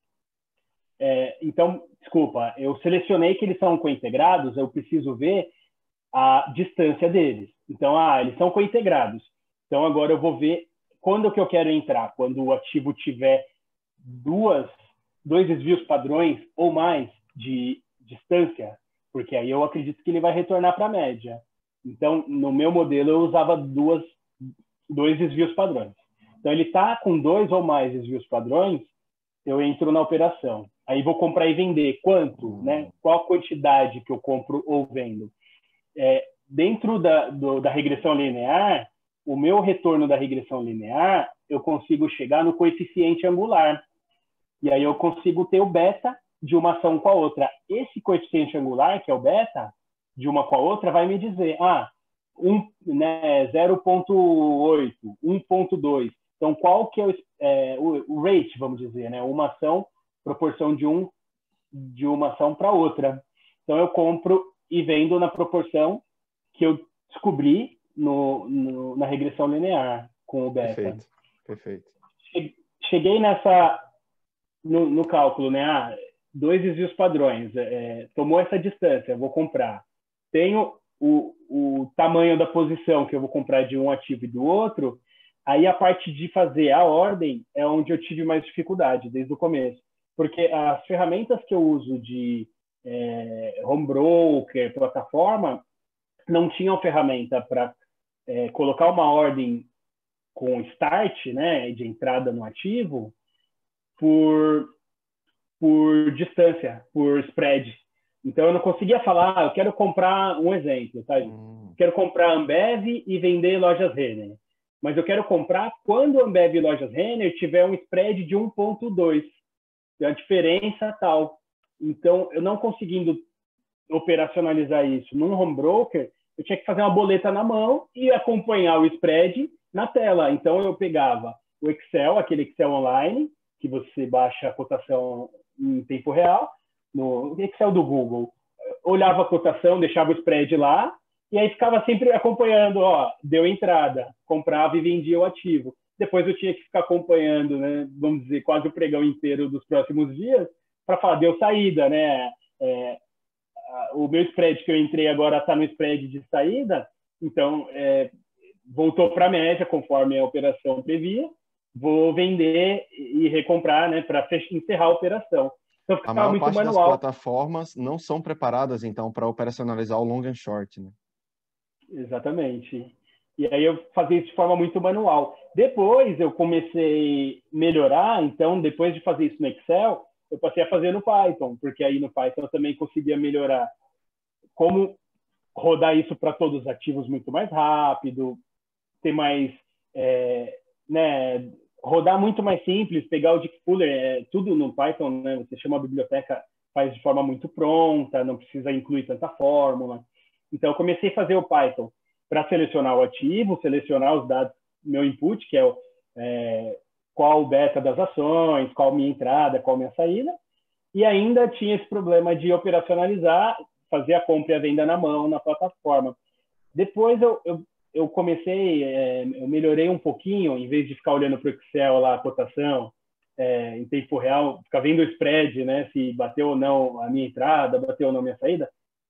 é, então, desculpa, eu selecionei que eles são cointegrados, eu preciso ver a distância deles. Então, ah, eles são cointegrados. Então, agora eu vou ver quando que eu quero entrar, quando o ativo tiver duas, dois desvios padrões ou mais de distância, porque aí eu acredito que ele vai retornar para a média. Então, no meu modelo, eu usava duas, dois desvios padrões. Então, ele está com dois ou mais desvios padrões, eu entro na operação. Aí vou comprar e vender. Quanto? Né? Qual a quantidade que eu compro ou vendo? É, dentro da, do, da regressão linear, o meu retorno da regressão linear, eu consigo chegar no coeficiente angular. E aí eu consigo ter o beta de uma ação com a outra. Esse coeficiente angular, que é o beta, de uma com a outra, vai me dizer, ah, um, né, zero vírgula oito, um vírgula dois. Então, qual que é, o, é o, o rate, vamos dizer, né? Uma ação, proporção de, um, de uma ação para outra. Então, eu compro e vendo na proporção que eu descobri no, no, na regressão linear com o beta. Perfeito, perfeito. Cheguei nessa, no, no cálculo, né? Ah, dois desvios padrões, é, tomou essa distância, vou comprar. Tenho o, o tamanho da posição que eu vou comprar de um ativo e do outro, aí a parte de fazer a ordem é onde eu tive mais dificuldade desde o começo. Porque as ferramentas que eu uso de é, home broker, plataforma, não tinham ferramenta para é, colocar uma ordem com start, né, de entrada no ativo, por, por distância, por spread. Então, eu não conseguia falar, ah, eu quero comprar um exemplo, tá? Hum. Quero comprar Ambev e vender Lojas Renner. Mas eu quero comprar quando Ambev e Lojas Renner tiver um spread de um vírgula dois. A diferença tal. Então, eu não conseguindo operacionalizar isso num home broker, eu tinha que fazer uma boleta na mão e acompanhar o spread na tela. Então, eu pegava o Excel, aquele Excel online, que você baixa a cotação em tempo real, no Excel do Google. Olhava a cotação, deixava o spread lá, e aí ficava sempre acompanhando, ó, deu entrada, comprava e vendia o ativo. Depois eu tinha que ficar acompanhando, né, vamos dizer, quase o pregão inteiro dos próximos dias, para falar, deu saída, né? É, o meu spread que eu entrei agora está no spread de saída, então é, voltou para a média, conforme a operação previa, vou vender e recomprar, né, para encerrar a operação. Então, a maior parte manual. Das plataformas não são preparadas, então, para operacionalizar o long and short, né? Exatamente. E aí eu fazia isso de forma muito manual. Depois eu comecei a melhorar, então, depois de fazer isso no Excel, eu passei a fazer no Python, porque aí no Python eu também conseguia melhorar como rodar isso para todos os ativos muito mais rápido, ter mais, é, né, rodar muito mais simples, pegar o Dickey-Fuller, é, tudo no Python, né, você chama a biblioteca, faz de forma muito pronta, não precisa incluir tanta fórmula. Então, eu comecei a fazer o Python para selecionar o ativo, selecionar os dados, meu input, que é, o, é qual o beta das ações, qual minha entrada, qual minha saída, e ainda tinha esse problema de operacionalizar, fazer a compra e a venda na mão, na plataforma. Depois eu, eu, eu comecei, é, eu melhorei um pouquinho, em vez de ficar olhando para o Excel lá, a cotação, é, em tempo real, ficar vendo o spread, né, se bateu ou não a minha entrada, bateu ou não a minha saída,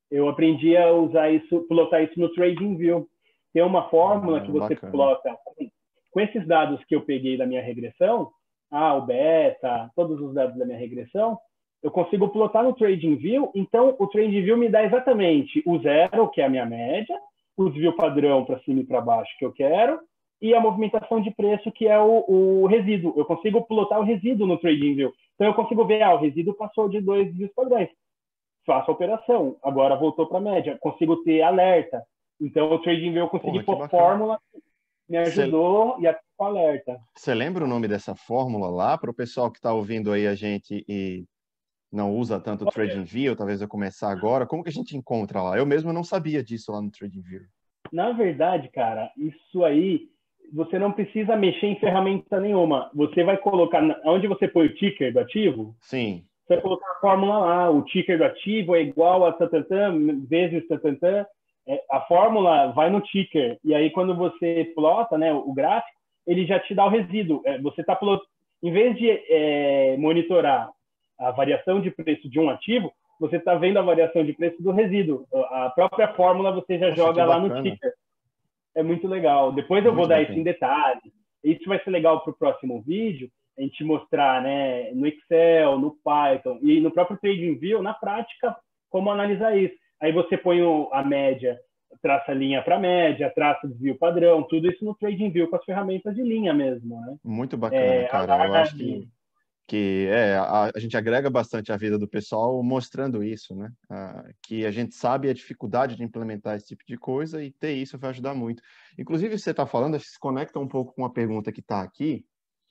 Eu aprendi a usar isso, pilotar isso no TradingView. Tem uma fórmula Ah, que você bacana. plota com esses dados que eu peguei da minha regressão, ah, o beta, todos os dados da minha regressão, eu consigo plotar no TradingView. Então, o TradingView me dá exatamente o zero, que é a minha média, o desvio padrão para cima e para baixo que eu quero, e a movimentação de preço, que é o, o resíduo. Eu consigo plotar o resíduo no TradingView. Então, eu consigo ver, ah, o resíduo passou de dois desvios padrões. Faço a operação. Agora voltou para a média. Consigo ter alerta. Então, o TradingView eu consegui Porra, que pôr bacana. fórmula, me Você ajudou e até com alerta. você lembra o nome dessa fórmula lá para o pessoal que está ouvindo aí a gente e não usa tanto o TradingView, talvez eu começar agora? Como que a gente encontra lá? Eu mesmo não sabia disso lá no TradingView. Na verdade, cara, isso aí, você não precisa mexer em ferramenta nenhuma. Você vai colocar, onde você põe o ticker do ativo, Sim, você vai colocar a fórmula lá, o ticker do ativo é igual a tatantã, vezes tatantã. É, a fórmula vai no ticker, e aí quando você plota, né, o gráfico, ele já te dá o resíduo. É, você está em vez de é, monitorar a variação de preço de um ativo, você está vendo a variação de preço do resíduo. A própria fórmula você já poxa, que joga lá no bacana. ticker. É muito legal. Depois eu vou Muito dar isso em bacana. detalhes. Isso vai ser legal para o próximo vídeo, a gente mostrar, né, no Excel, no Python e no próprio TradingView, na prática, como analisar isso. Aí você põe a média, traça linha para média, traça desvio padrão, tudo isso no TradingView com as ferramentas de linha mesmo, né? Muito bacana, É, cara. Eu acho que alarme, que é, a, a gente agrega bastante a vida do pessoal mostrando isso, né? Ah, que a gente sabe a dificuldade de implementar esse tipo de coisa e ter isso vai ajudar muito. Inclusive, você está falando, acho que se conecta um pouco com uma pergunta que está aqui,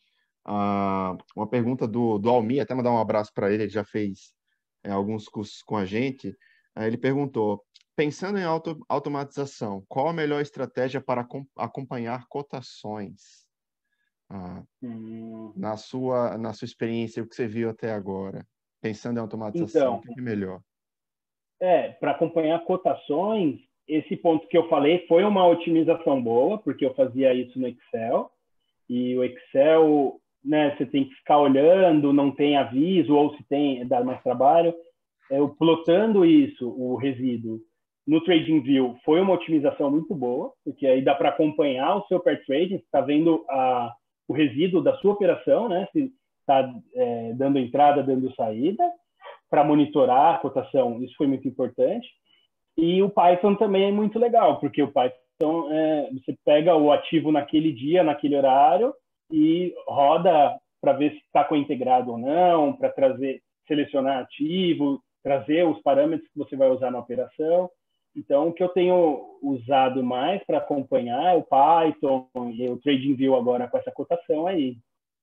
ah, uma pergunta do, do Almir, até mandar um abraço para ele, ele já fez é, alguns cursos com a gente. Ah, ele perguntou, pensando em auto, automatização, qual a melhor estratégia para acom- acompanhar cotações? Ah, hum, na sua, na sua experiência, o que você viu até agora, pensando em automatização, o então, que é melhor? é, para acompanhar cotações, esse ponto que eu falei foi uma otimização boa, porque eu fazia isso no Excel, e o Excel, né, você tem que ficar olhando, não tem aviso, ou se tem, dá mais trabalho. Eu plotando isso, o resíduo, no TradingView, foi uma otimização muito boa, porque aí dá para acompanhar o seu pair trading, está vendo a, o resíduo da sua operação, né, se está é, dando entrada, dando saída, para monitorar a cotação, isso foi muito importante. E o Python também é muito legal, porque o Python, é, você pega o ativo naquele dia, naquele horário, e roda para ver se está co-integrado ou não, para trazer, selecionar ativo, trazer os parâmetros que você vai usar na operação. Então, o que eu tenho usado mais para acompanhar é o Python e o TradingView agora com essa cotação aí.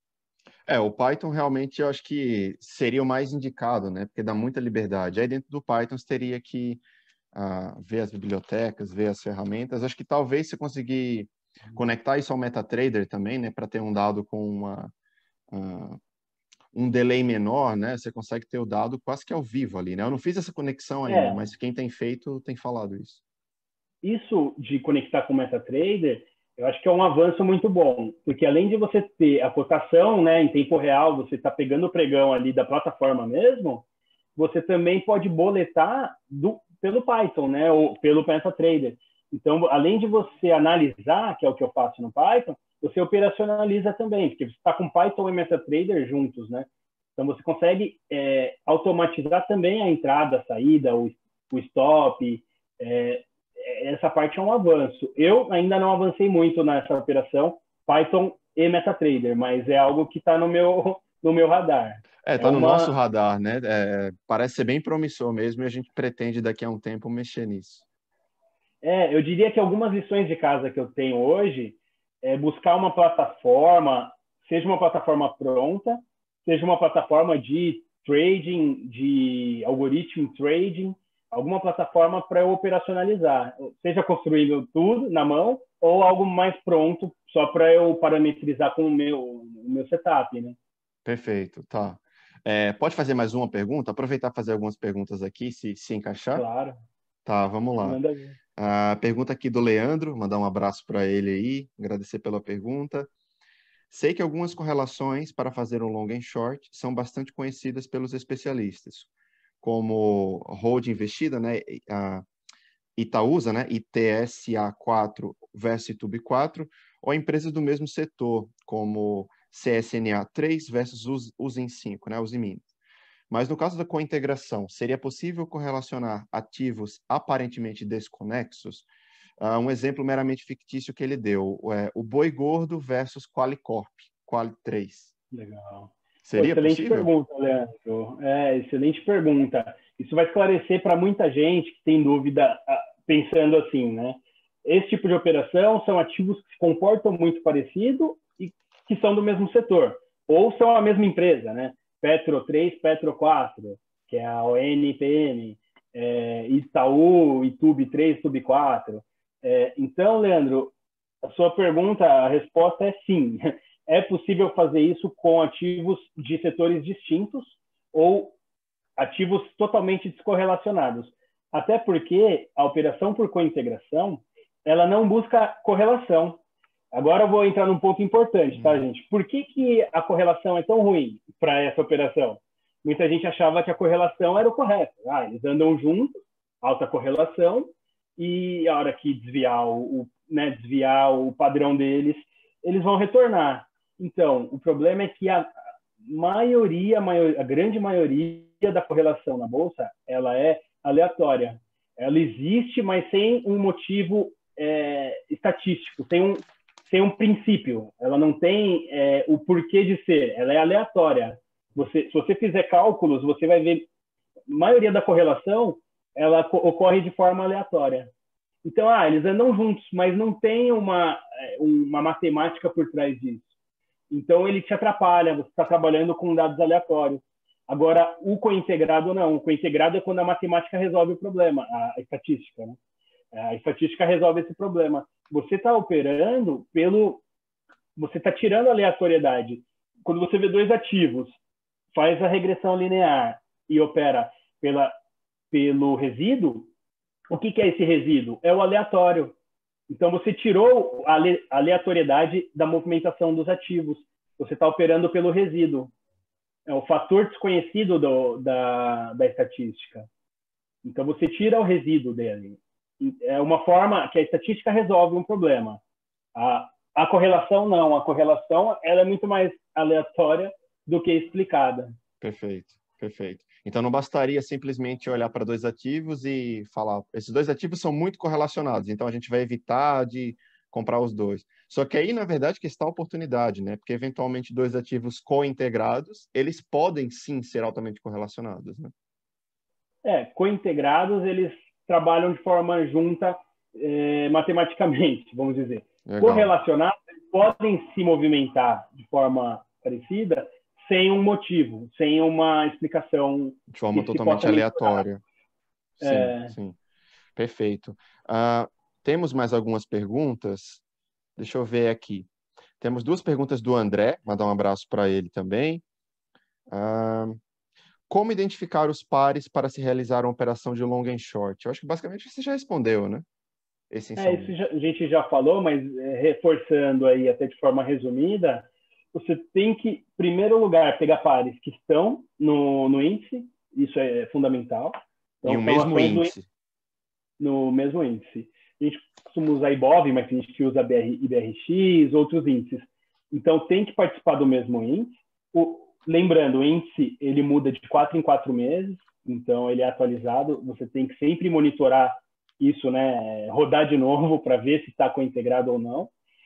É, o Python realmente eu acho que seria o mais indicado, né? Porque dá muita liberdade. Aí dentro do Python você teria que ah, ver as bibliotecas, ver as ferramentas. Acho que talvez você conseguir conectar isso ao MetaTrader também, né? Para ter um dado com uma, ah, um delay menor, né? Você consegue ter o dado quase que ao vivo ali, né? Eu não fiz essa conexão ainda, É, mas quem tem feito tem falado isso. isso de conectar com o MetaTrader, eu acho que é um avanço muito bom, porque além de você ter a cotação, né, em tempo real, você está pegando o pregão ali da plataforma mesmo, você também pode boletar do, pelo Python, né, ou pelo MetaTrader. Então, além de você analisar, que é o que eu faço no Python, você operacionaliza também, porque você está com Python e MetaTrader juntos, né? Então, você consegue é, automatizar também a entrada, a saída, o, o stop, é, essa parte é um avanço. Eu ainda não avancei muito nessa operação Python e MetaTrader, mas é algo que está no meu, no meu radar. É, É tá no nosso uma, radar, né? É, parece ser bem promissor mesmo e a gente pretende daqui a um tempo mexer nisso. é, eu diria que algumas lições de casa que eu tenho hoje é buscar uma plataforma, seja uma plataforma pronta, seja uma plataforma de trading, de algoritmo trading, alguma plataforma para eu operacionalizar, seja construindo tudo na mão ou algo mais pronto só para eu parametrizar com o meu, o meu setup, né? Perfeito, tá. É, pode fazer mais uma pergunta? Aproveitar e fazer algumas perguntas aqui, se, se encaixar? Claro, Tá, vamos lá. manda ver. A pergunta aqui do Leandro, mandar um abraço para ele aí, agradecer pela pergunta. Sei que algumas correlações para fazer um long and short são bastante conhecidas pelos especialistas, como hold investida, né, a Itaúsa, né, I T S A quatro versus Itub quatro, ou empresas do mesmo setor, como C S N A três versus Usim cinco, né, Usiminas. Mas no caso da cointegração, seria possível correlacionar ativos aparentemente desconexos? Uh, um exemplo meramente fictício que ele deu, é o Boi Gordo versus Qualicorp, Quali três. Legal. Pô, Seria excelente possível? pergunta, Leandro. É, excelente pergunta. Isso vai esclarecer para muita gente que tem dúvida, pensando assim, né? Esse tipo de operação são ativos que se comportam muito parecido e que são do mesmo setor, ou são a mesma empresa, né? Petro três, Petro quatro, que é a O N I P M, é, Itaú, Itub três, Itub quatro. É, então, Leandro, a sua pergunta, a resposta é sim. É possível fazer isso com ativos de setores distintos ou ativos totalmente descorrelacionados. Até porque a operação por cointegração, ela não busca correlação. Agora eu vou entrar num ponto importante, tá, gente? Por que que a correlação é tão ruim para essa operação? Muita gente achava que a correlação era o correto. Ah, eles andam juntos, alta correlação, e a hora que desviar o, né, desviar o padrão deles, eles vão retornar. Então, o problema é que a maioria, a grande maioria da correlação na bolsa, ela é aleatória. Ela existe, mas sem um motivo é, estatístico, sem um, sem um princípio. Ela não tem é, o porquê de ser. Ela é aleatória. Você, se você fizer cálculos, você vai ver a maioria da correlação ela ocorre de forma aleatória. Então, ah, eles andam juntos, mas não tem uma, uma matemática por trás disso. Então, ele te atrapalha, você está trabalhando com dados aleatórios. Agora, o cointegrado não. O cointegrado é quando a matemática resolve o problema, a estatística, né? A estatística resolve esse problema. Você está operando pelo... Você está tirando a aleatoriedade. Quando você vê dois ativos, faz a regressão linear e opera pela, pelo resíduo, o que, que é esse resíduo? É o aleatório. Então, você tirou a aleatoriedade da movimentação dos ativos. Você está operando pelo resíduo. É o fator desconhecido do, da, da estatística. Então, você tira o resíduo dele. É uma forma que a estatística resolve um problema. A, a correlação, não. A correlação ela é muito mais aleatória do que explicada. Perfeito, perfeito. Então, não bastaria simplesmente olhar para dois ativos e falar, esses dois ativos são muito correlacionados, então a gente vai evitar de comprar os dois. Só que aí, na verdade, que está a oportunidade, né? Porque, eventualmente, dois ativos co-integrados, eles podem, sim, ser altamente correlacionados, né? É, co-integrados, eles trabalham de forma junta é, matematicamente, vamos dizer. Legal. Correlacionados, eles podem se movimentar de forma parecida sem um motivo, sem uma explicação. De forma totalmente aleatória. Sim, é... sim. Perfeito. Uh, temos mais algumas perguntas? Deixa eu ver aqui. Temos duas perguntas do André, mandar um abraço para ele também. Uh, como identificar os pares para se realizar uma operação de long and short? Eu acho que basicamente você já respondeu, né? É, isso já, a gente já falou, mas é, reforçando aí até de forma resumida, você tem que, em primeiro lugar, pegar pares que estão no, no índice, isso é fundamental. Então, e o mesmo índice. No mesmo índice. A gente costuma usar I B O V, mas tem gente que usa I B R X, outros índices. Então, tem que participar do mesmo índice. O, lembrando, o índice ele muda de quatro em quatro meses, então ele é atualizado. Você tem que sempre monitorar isso, né? Rodar de novo para ver se está cointegrado ou não.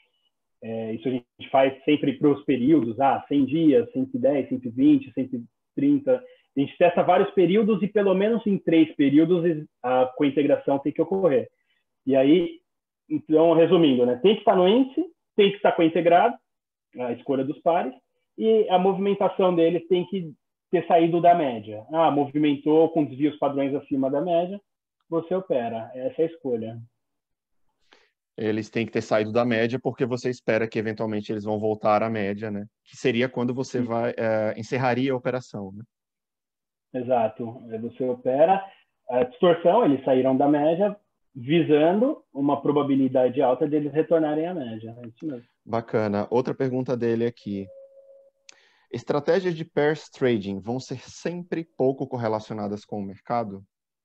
É, isso a gente faz sempre para os períodos, ah, cem dias, cento e dez, cento e vinte, cento e trinta. A gente testa vários períodos e pelo menos em três períodos a cointegração tem que ocorrer. E aí, então, resumindo, né, tem que estar no índice, tem que estar cointegrado, a escolha dos pares, e a movimentação deles tem que ter saído da média. Ah, movimentou com desvios padrões acima da média, você opera. Essa é a escolha. Eles têm que ter saído da média porque você espera que eventualmente eles vão voltar à média, né? Que seria quando você vai é, encerraria a operação, né? Exato. Você opera a distorção, eles saíram da média visando uma probabilidade alta de eles retornarem à média. É isso mesmo. Bacana. Outra pergunta dele aqui. Estratégias de pairs trading vão ser sempre pouco correlacionadas com o mercado?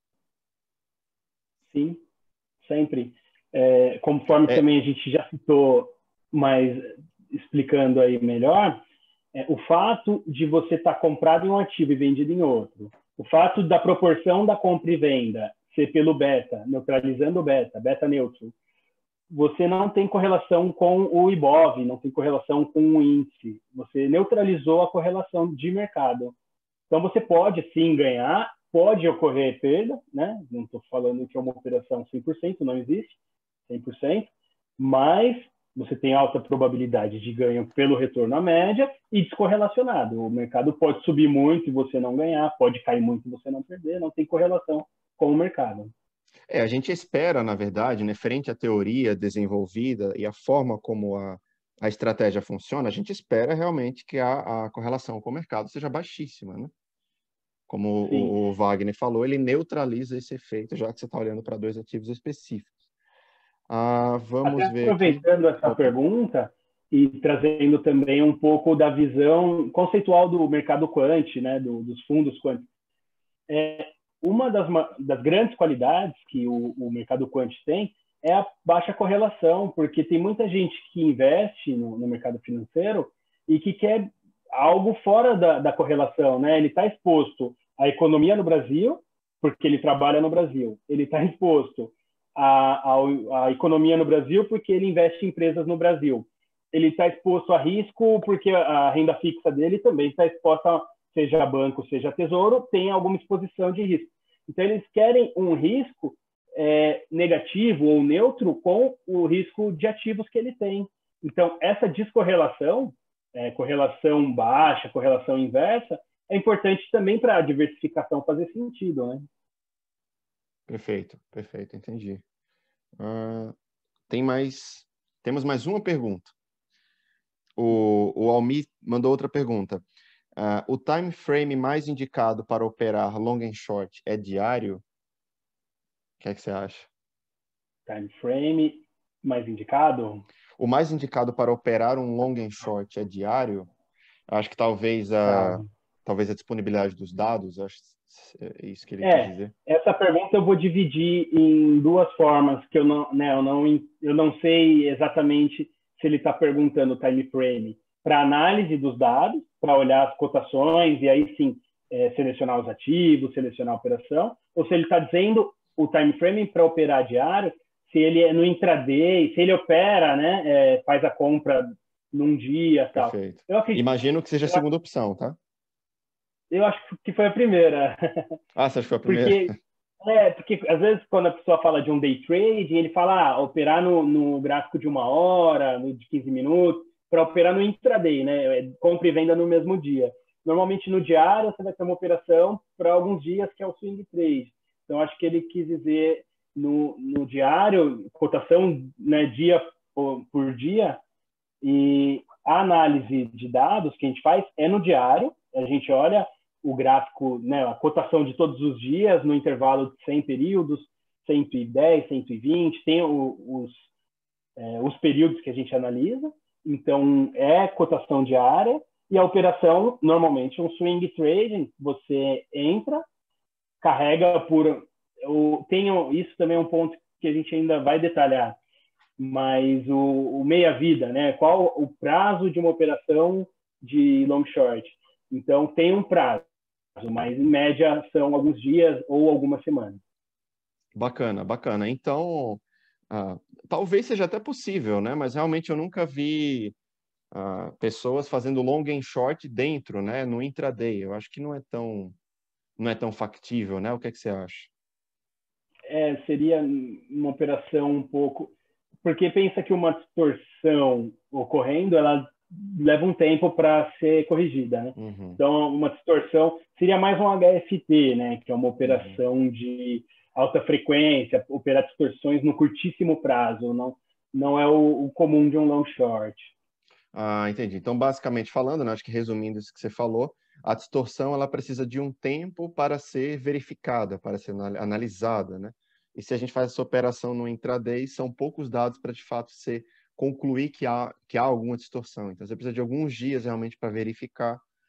Sim, sempre. É, conforme É, também a gente já citou, mas explicando aí melhor, é, o fato de você estar tá comprado em um ativo e vendido em outro, o fato da proporção da compra e venda ser pelo beta, neutralizando o beta, beta neutro, você não tem correlação com o Ibov, não tem correlação com o índice. Você neutralizou a correlação de mercado. Então, você pode sim ganhar, pode ocorrer perda, né? Não estou falando que é uma operação cem por cento, não existe cem por cento, mas você tem alta probabilidade de ganho pelo retorno à média e descorrelacionado. O mercado pode subir muito e você não ganhar, pode cair muito e você não perder, não tem correlação com o mercado. é, a gente espera, na verdade, né, frente à teoria desenvolvida e a forma como a, a estratégia funciona, a gente espera realmente que a, a correlação com o mercado seja baixíssima, né? Como Sim. o, o Wagner falou, ele neutraliza esse efeito, já que você está olhando para dois ativos específicos. Ah, Até vamos ver aqui. aproveitando essa Opa. pergunta e trazendo também um pouco da visão conceitual do mercado quant, né, do, dos fundos quant. É, uma das, das grandes qualidades que o, o mercado quant tem é a baixa correlação, porque tem muita gente que investe no, no mercado financeiro e que quer algo fora da, da correlação, né? Ele está exposto à economia no Brasil, porque ele trabalha no Brasil. Ele está exposto à, à, à economia no Brasil, porque ele investe em empresas no Brasil. Ele está exposto a risco, porque a renda fixa dele também está exposta a, seja banco, seja tesouro, tem alguma exposição de risco. Então, eles querem um risco é, negativo ou neutro com o risco de ativos que ele tem. Então, essa descorrelação, é, correlação baixa, correlação inversa, é importante também para a diversificação fazer sentido, né? Perfeito, perfeito, entendi. Uh, tem mais, temos mais uma pergunta. O, o Almi mandou outra pergunta. Uh, o time frame mais indicado para operar long and short é diário? O que é que você acha? Time frame mais indicado? O mais indicado para operar um long and short é diário? Acho que talvez Ah, a, talvez a disponibilidade dos dados, acho que é isso que ele quis é, dizer. essa pergunta eu vou dividir em duas formas, que eu não, né, eu não, eu não sei exatamente se ele está perguntando o time frame para análise dos dados, para olhar as cotações e aí sim é, selecionar os ativos, selecionar a operação, ou se ele está dizendo o time frame para operar diário, se ele é no intraday, se ele opera, né, é, faz a compra num dia e tal. Perfeito. Eu acredito, Imagino que seja a eu, segunda opção, tá? eu acho que foi a primeira. Ah, você acha que foi a primeira? Porque É, porque às vezes quando a pessoa fala de um day trade, ele fala ah, operar no, no gráfico de uma hora, no de quinze minutos, para operar no intraday, né? Compra e venda no mesmo dia. Normalmente no diário você vai ter uma operação para alguns dias que é o swing trade. Então acho que ele quis dizer no, no diário, cotação né, dia por, por dia, e a análise de dados que a gente faz é no diário, a gente olha o gráfico, né, a cotação de todos os dias no intervalo de cem períodos, cento e dez, cento e vinte, tem o, os, é, os períodos que a gente analisa, então é cotação diária, e a operação, normalmente, é um swing trading, você entra, carrega por... Eu tenho, isso também é um ponto que a gente ainda vai detalhar, mas o, o meia-vida, né? Qual o prazo de uma operação de long short? Então, tem um prazo, mas em média são alguns dias ou algumas semanas. Bacana, bacana. Então, ah, talvez seja até possível, né? Mas realmente eu nunca vi ah, pessoas fazendo long and short dentro, né? No intraday. Eu acho que não é tão, não é tão factível, né? O que é que você acha? É, seria uma operação um pouco... Porque pensa que uma distorção ocorrendo, ela leva um tempo para ser corrigida, né? Uhum, Então, uma distorção seria mais um H F T, né? Que é uma uhum. operação de alta frequência, operar distorções no curtíssimo prazo, não, não é o, o comum de um long short. Ah, entendi. Então, basicamente falando, né, acho que resumindo isso que você falou, a distorção ela precisa de um tempo para ser verificada, para ser analisada, né? E se a gente faz essa operação no intraday, são poucos dados para de fato ser concluir que há que há alguma distorção. Então, você precisa de alguns dias realmente para verificar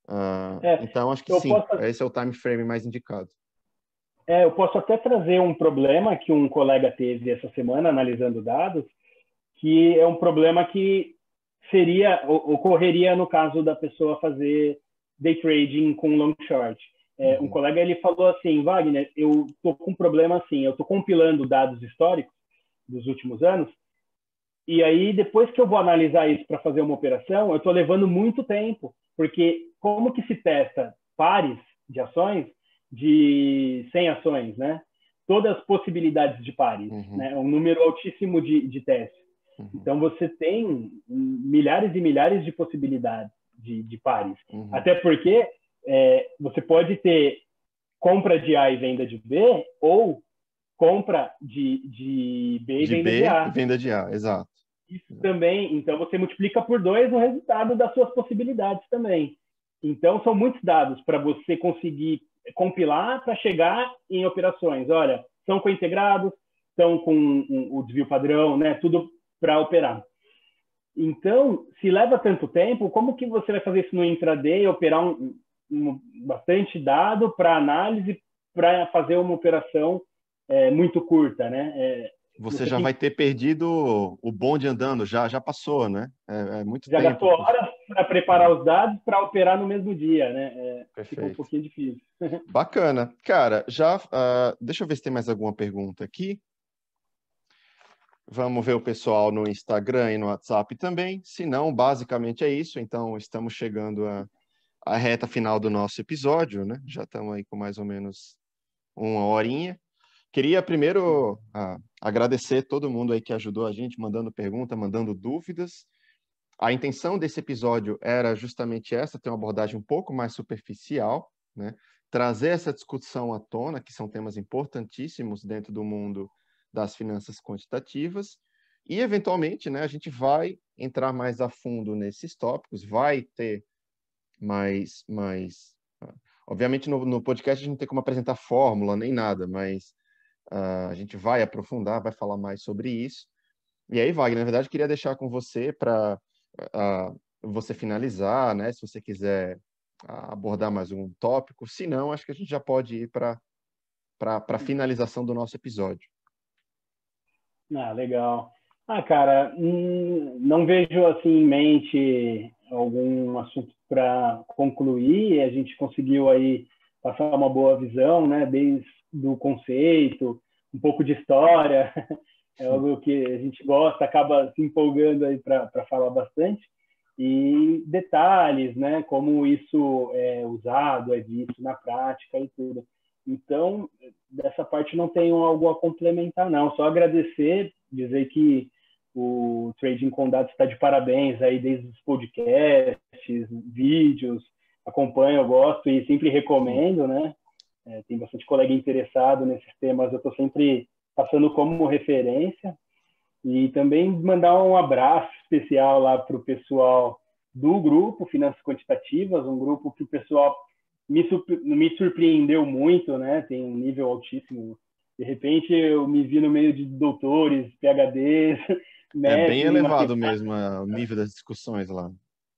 Uh, É, então, acho que eu sim, posso, esse é o time frame mais indicado. é, eu posso até trazer um problema que um colega teve essa semana analisando dados, que é um problema que seria ocorreria no caso da pessoa fazer day trading com long short. É, Uhum. Um colega ele falou assim, Wagner, eu tô com um problema assim, eu tô compilando dados históricos dos últimos anos e aí depois que eu vou analisar isso para fazer uma operação, eu tô levando muito tempo, porque como que se testa pares de ações de cem ações, né? Todas as possibilidades de pares, Uhum. né? Um número altíssimo de, de testes. Uhum. Então, você tem milhares e milhares de possibilidades de, de pares. Uhum. Até porque é, você pode ter compra de A e venda de B, ou compra de, de B e De venda de B e A. venda de A, exato. Isso também, então você multiplica por dois o resultado das suas possibilidades também. Então, são muitos dados para você conseguir compilar para chegar em operações. Olha, são cointegrados, estão com um, o desvio padrão, né? Tudo para operar. Então, se leva tanto tempo, como que você vai fazer isso no intraday, operar um, um, bastante dado para análise, para fazer uma operação é, muito curta, né? É, Você, você já tem, vai ter perdido o bonde andando, já, já passou, né? É, é muito já tempo. gastou horas para preparar os dados para operar no mesmo dia, né? É, fica um Perfeito. pouquinho difícil. Bacana. Cara, já, uh, deixa eu ver se tem mais alguma pergunta aqui. Vamos ver o pessoal no Instagram e no WhatsApp também. Se não, basicamente é isso. Então, estamos chegando à, à reta final do nosso episódio, né? Já estamos aí com mais ou menos uma horinha. Queria primeiro ah, agradecer todo mundo aí que ajudou a gente, mandando pergunta, mandando dúvidas. A intenção desse episódio era justamente essa, ter uma abordagem um pouco mais superficial, né? Trazer essa discussão à tona, que são temas importantíssimos dentro do mundo das finanças quantitativas, e eventualmente, né, a gente vai entrar mais a fundo nesses tópicos, vai ter mais, mais... Obviamente no, no podcast a gente não tem como apresentar fórmula nem nada, mas uh, a gente vai aprofundar, vai falar mais sobre isso. E aí, Wagner, na verdade, eu queria deixar com você para uh, você finalizar, né? Se você quiser uh, abordar mais um tópico. Se não, acho que a gente já pode ir para a finalização do nosso episódio. Ah, legal. Ah, cara, hum, não vejo assim em mente algum assunto para concluir. A gente conseguiu aí passar uma boa visão, né? Desde o conceito, um pouco de história. É algo que a gente gosta, acaba se empolgando aí para falar bastante. E detalhes, né? Como isso é usado, é visto na prática e tudo. Então, dessa parte não tenho algo a complementar, não. Só agradecer, dizer que o Trading com Dados está de parabéns aí desde os podcasts, vídeos, acompanho, eu gosto e sempre recomendo, né? É, tem bastante colega interessado nesses temas, eu estou sempre passando como referência. E também mandar um abraço especial lá para o pessoal do grupo Finanças Quantitativas, um grupo que o pessoal me, me surpreendeu muito, né? Tem um nível altíssimo. De repente, eu me vi no meio de doutores, PhDs, É bem mestres em elevado matemática. mesmo o nível das discussões lá.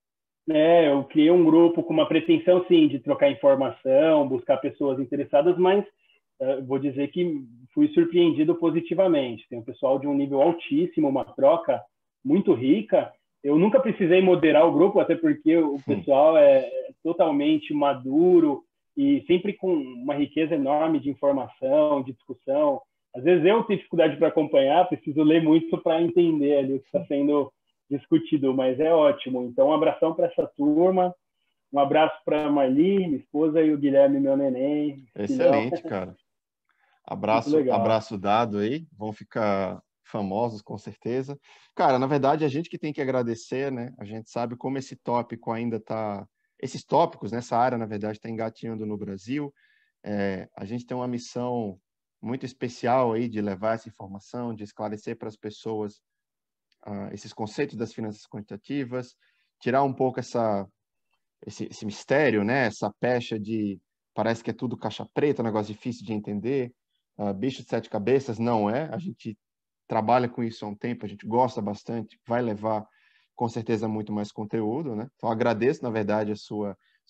É, eu criei um grupo com uma pretensão, sim, de trocar informação, buscar pessoas interessadas, mas uh, vou dizer que fui surpreendido positivamente. Tem um pessoal de um nível altíssimo, uma troca muito rica. Eu nunca precisei moderar o grupo, até porque o pessoal é totalmente maduro e sempre com uma riqueza enorme de informação, de discussão. Às vezes eu tenho dificuldade para acompanhar, preciso ler muito para entender ali o que está sendo discutido, mas é ótimo. Então, um abração para essa turma, um abraço para a Marli, minha esposa, e o Guilherme, meu neném. Excelente, filhão. cara. Muito Abraço, legal. abraço dado aí, vão ficar famosos com certeza. Cara, na verdade, a gente que tem que agradecer, né? A gente sabe como esse tópico ainda está... Esses tópicos, nessa área, na verdade, está engatinhando no Brasil. É, a gente tem uma missão muito especial aí de levar essa informação, de esclarecer para as pessoas uh, esses conceitos das finanças quantitativas, tirar um pouco essa, esse, esse mistério, né? Essa pecha de parece que é tudo caixa preta, um negócio difícil de entender. Uh, bicho de sete cabeças, não é. A gente trabalha com isso há um tempo, a gente gosta bastante, vai levar com certeza muito mais conteúdo, né? Então agradeço, na verdade, a sua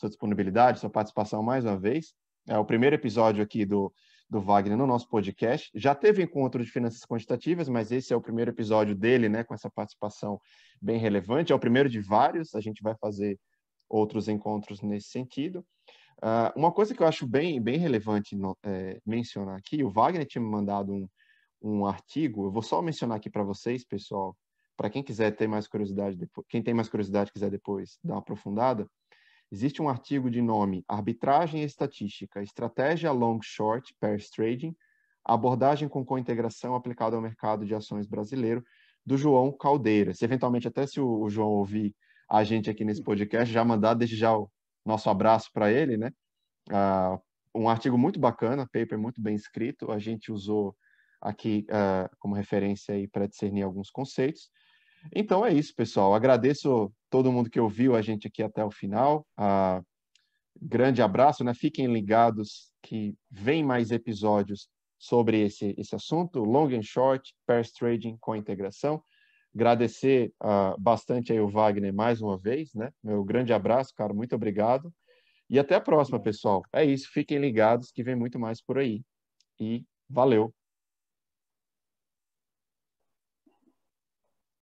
sua disponibilidade, sua participação mais uma vez. É o primeiro episódio aqui do, do Wagner no nosso podcast. Já teve encontro de finanças quantitativas, mas esse é o primeiro episódio dele, né, com essa participação bem relevante. É o primeiro de vários, a gente vai fazer outros encontros nesse sentido. Uh, uma coisa que eu acho bem, bem relevante no, é, mencionar aqui, o Wagner tinha me mandado um, um artigo, eu vou só mencionar aqui para vocês, pessoal, para quem quiser ter mais curiosidade, depois, quem tem mais curiosidade quiser depois dar uma aprofundada, existe um artigo de nome Arbitragem e Estatística, Estratégia Long Short Pairs Trading, Abordagem com Cointegração aplicada ao mercado de ações brasileiro, do João Caldeira. Se eventualmente até se o, o João ouvir a gente aqui nesse podcast, já mandar desde já o nosso abraço para ele, né? Uh, um artigo muito bacana, paper muito bem escrito, a gente usou aqui uh, como referência aí para discernir alguns conceitos. Então é isso, pessoal. Agradeço todo mundo que ouviu a gente aqui até o final. Uh, grande abraço, né? Fiquem ligados que vem mais episódios sobre esse, esse assunto, long and short, pairs trading com integração. Agradecer uh, bastante aí o Wagner mais uma vez, né? Meu grande abraço, cara, muito obrigado. E até a próxima, pessoal. É isso, fiquem ligados que vem muito mais por aí. E valeu!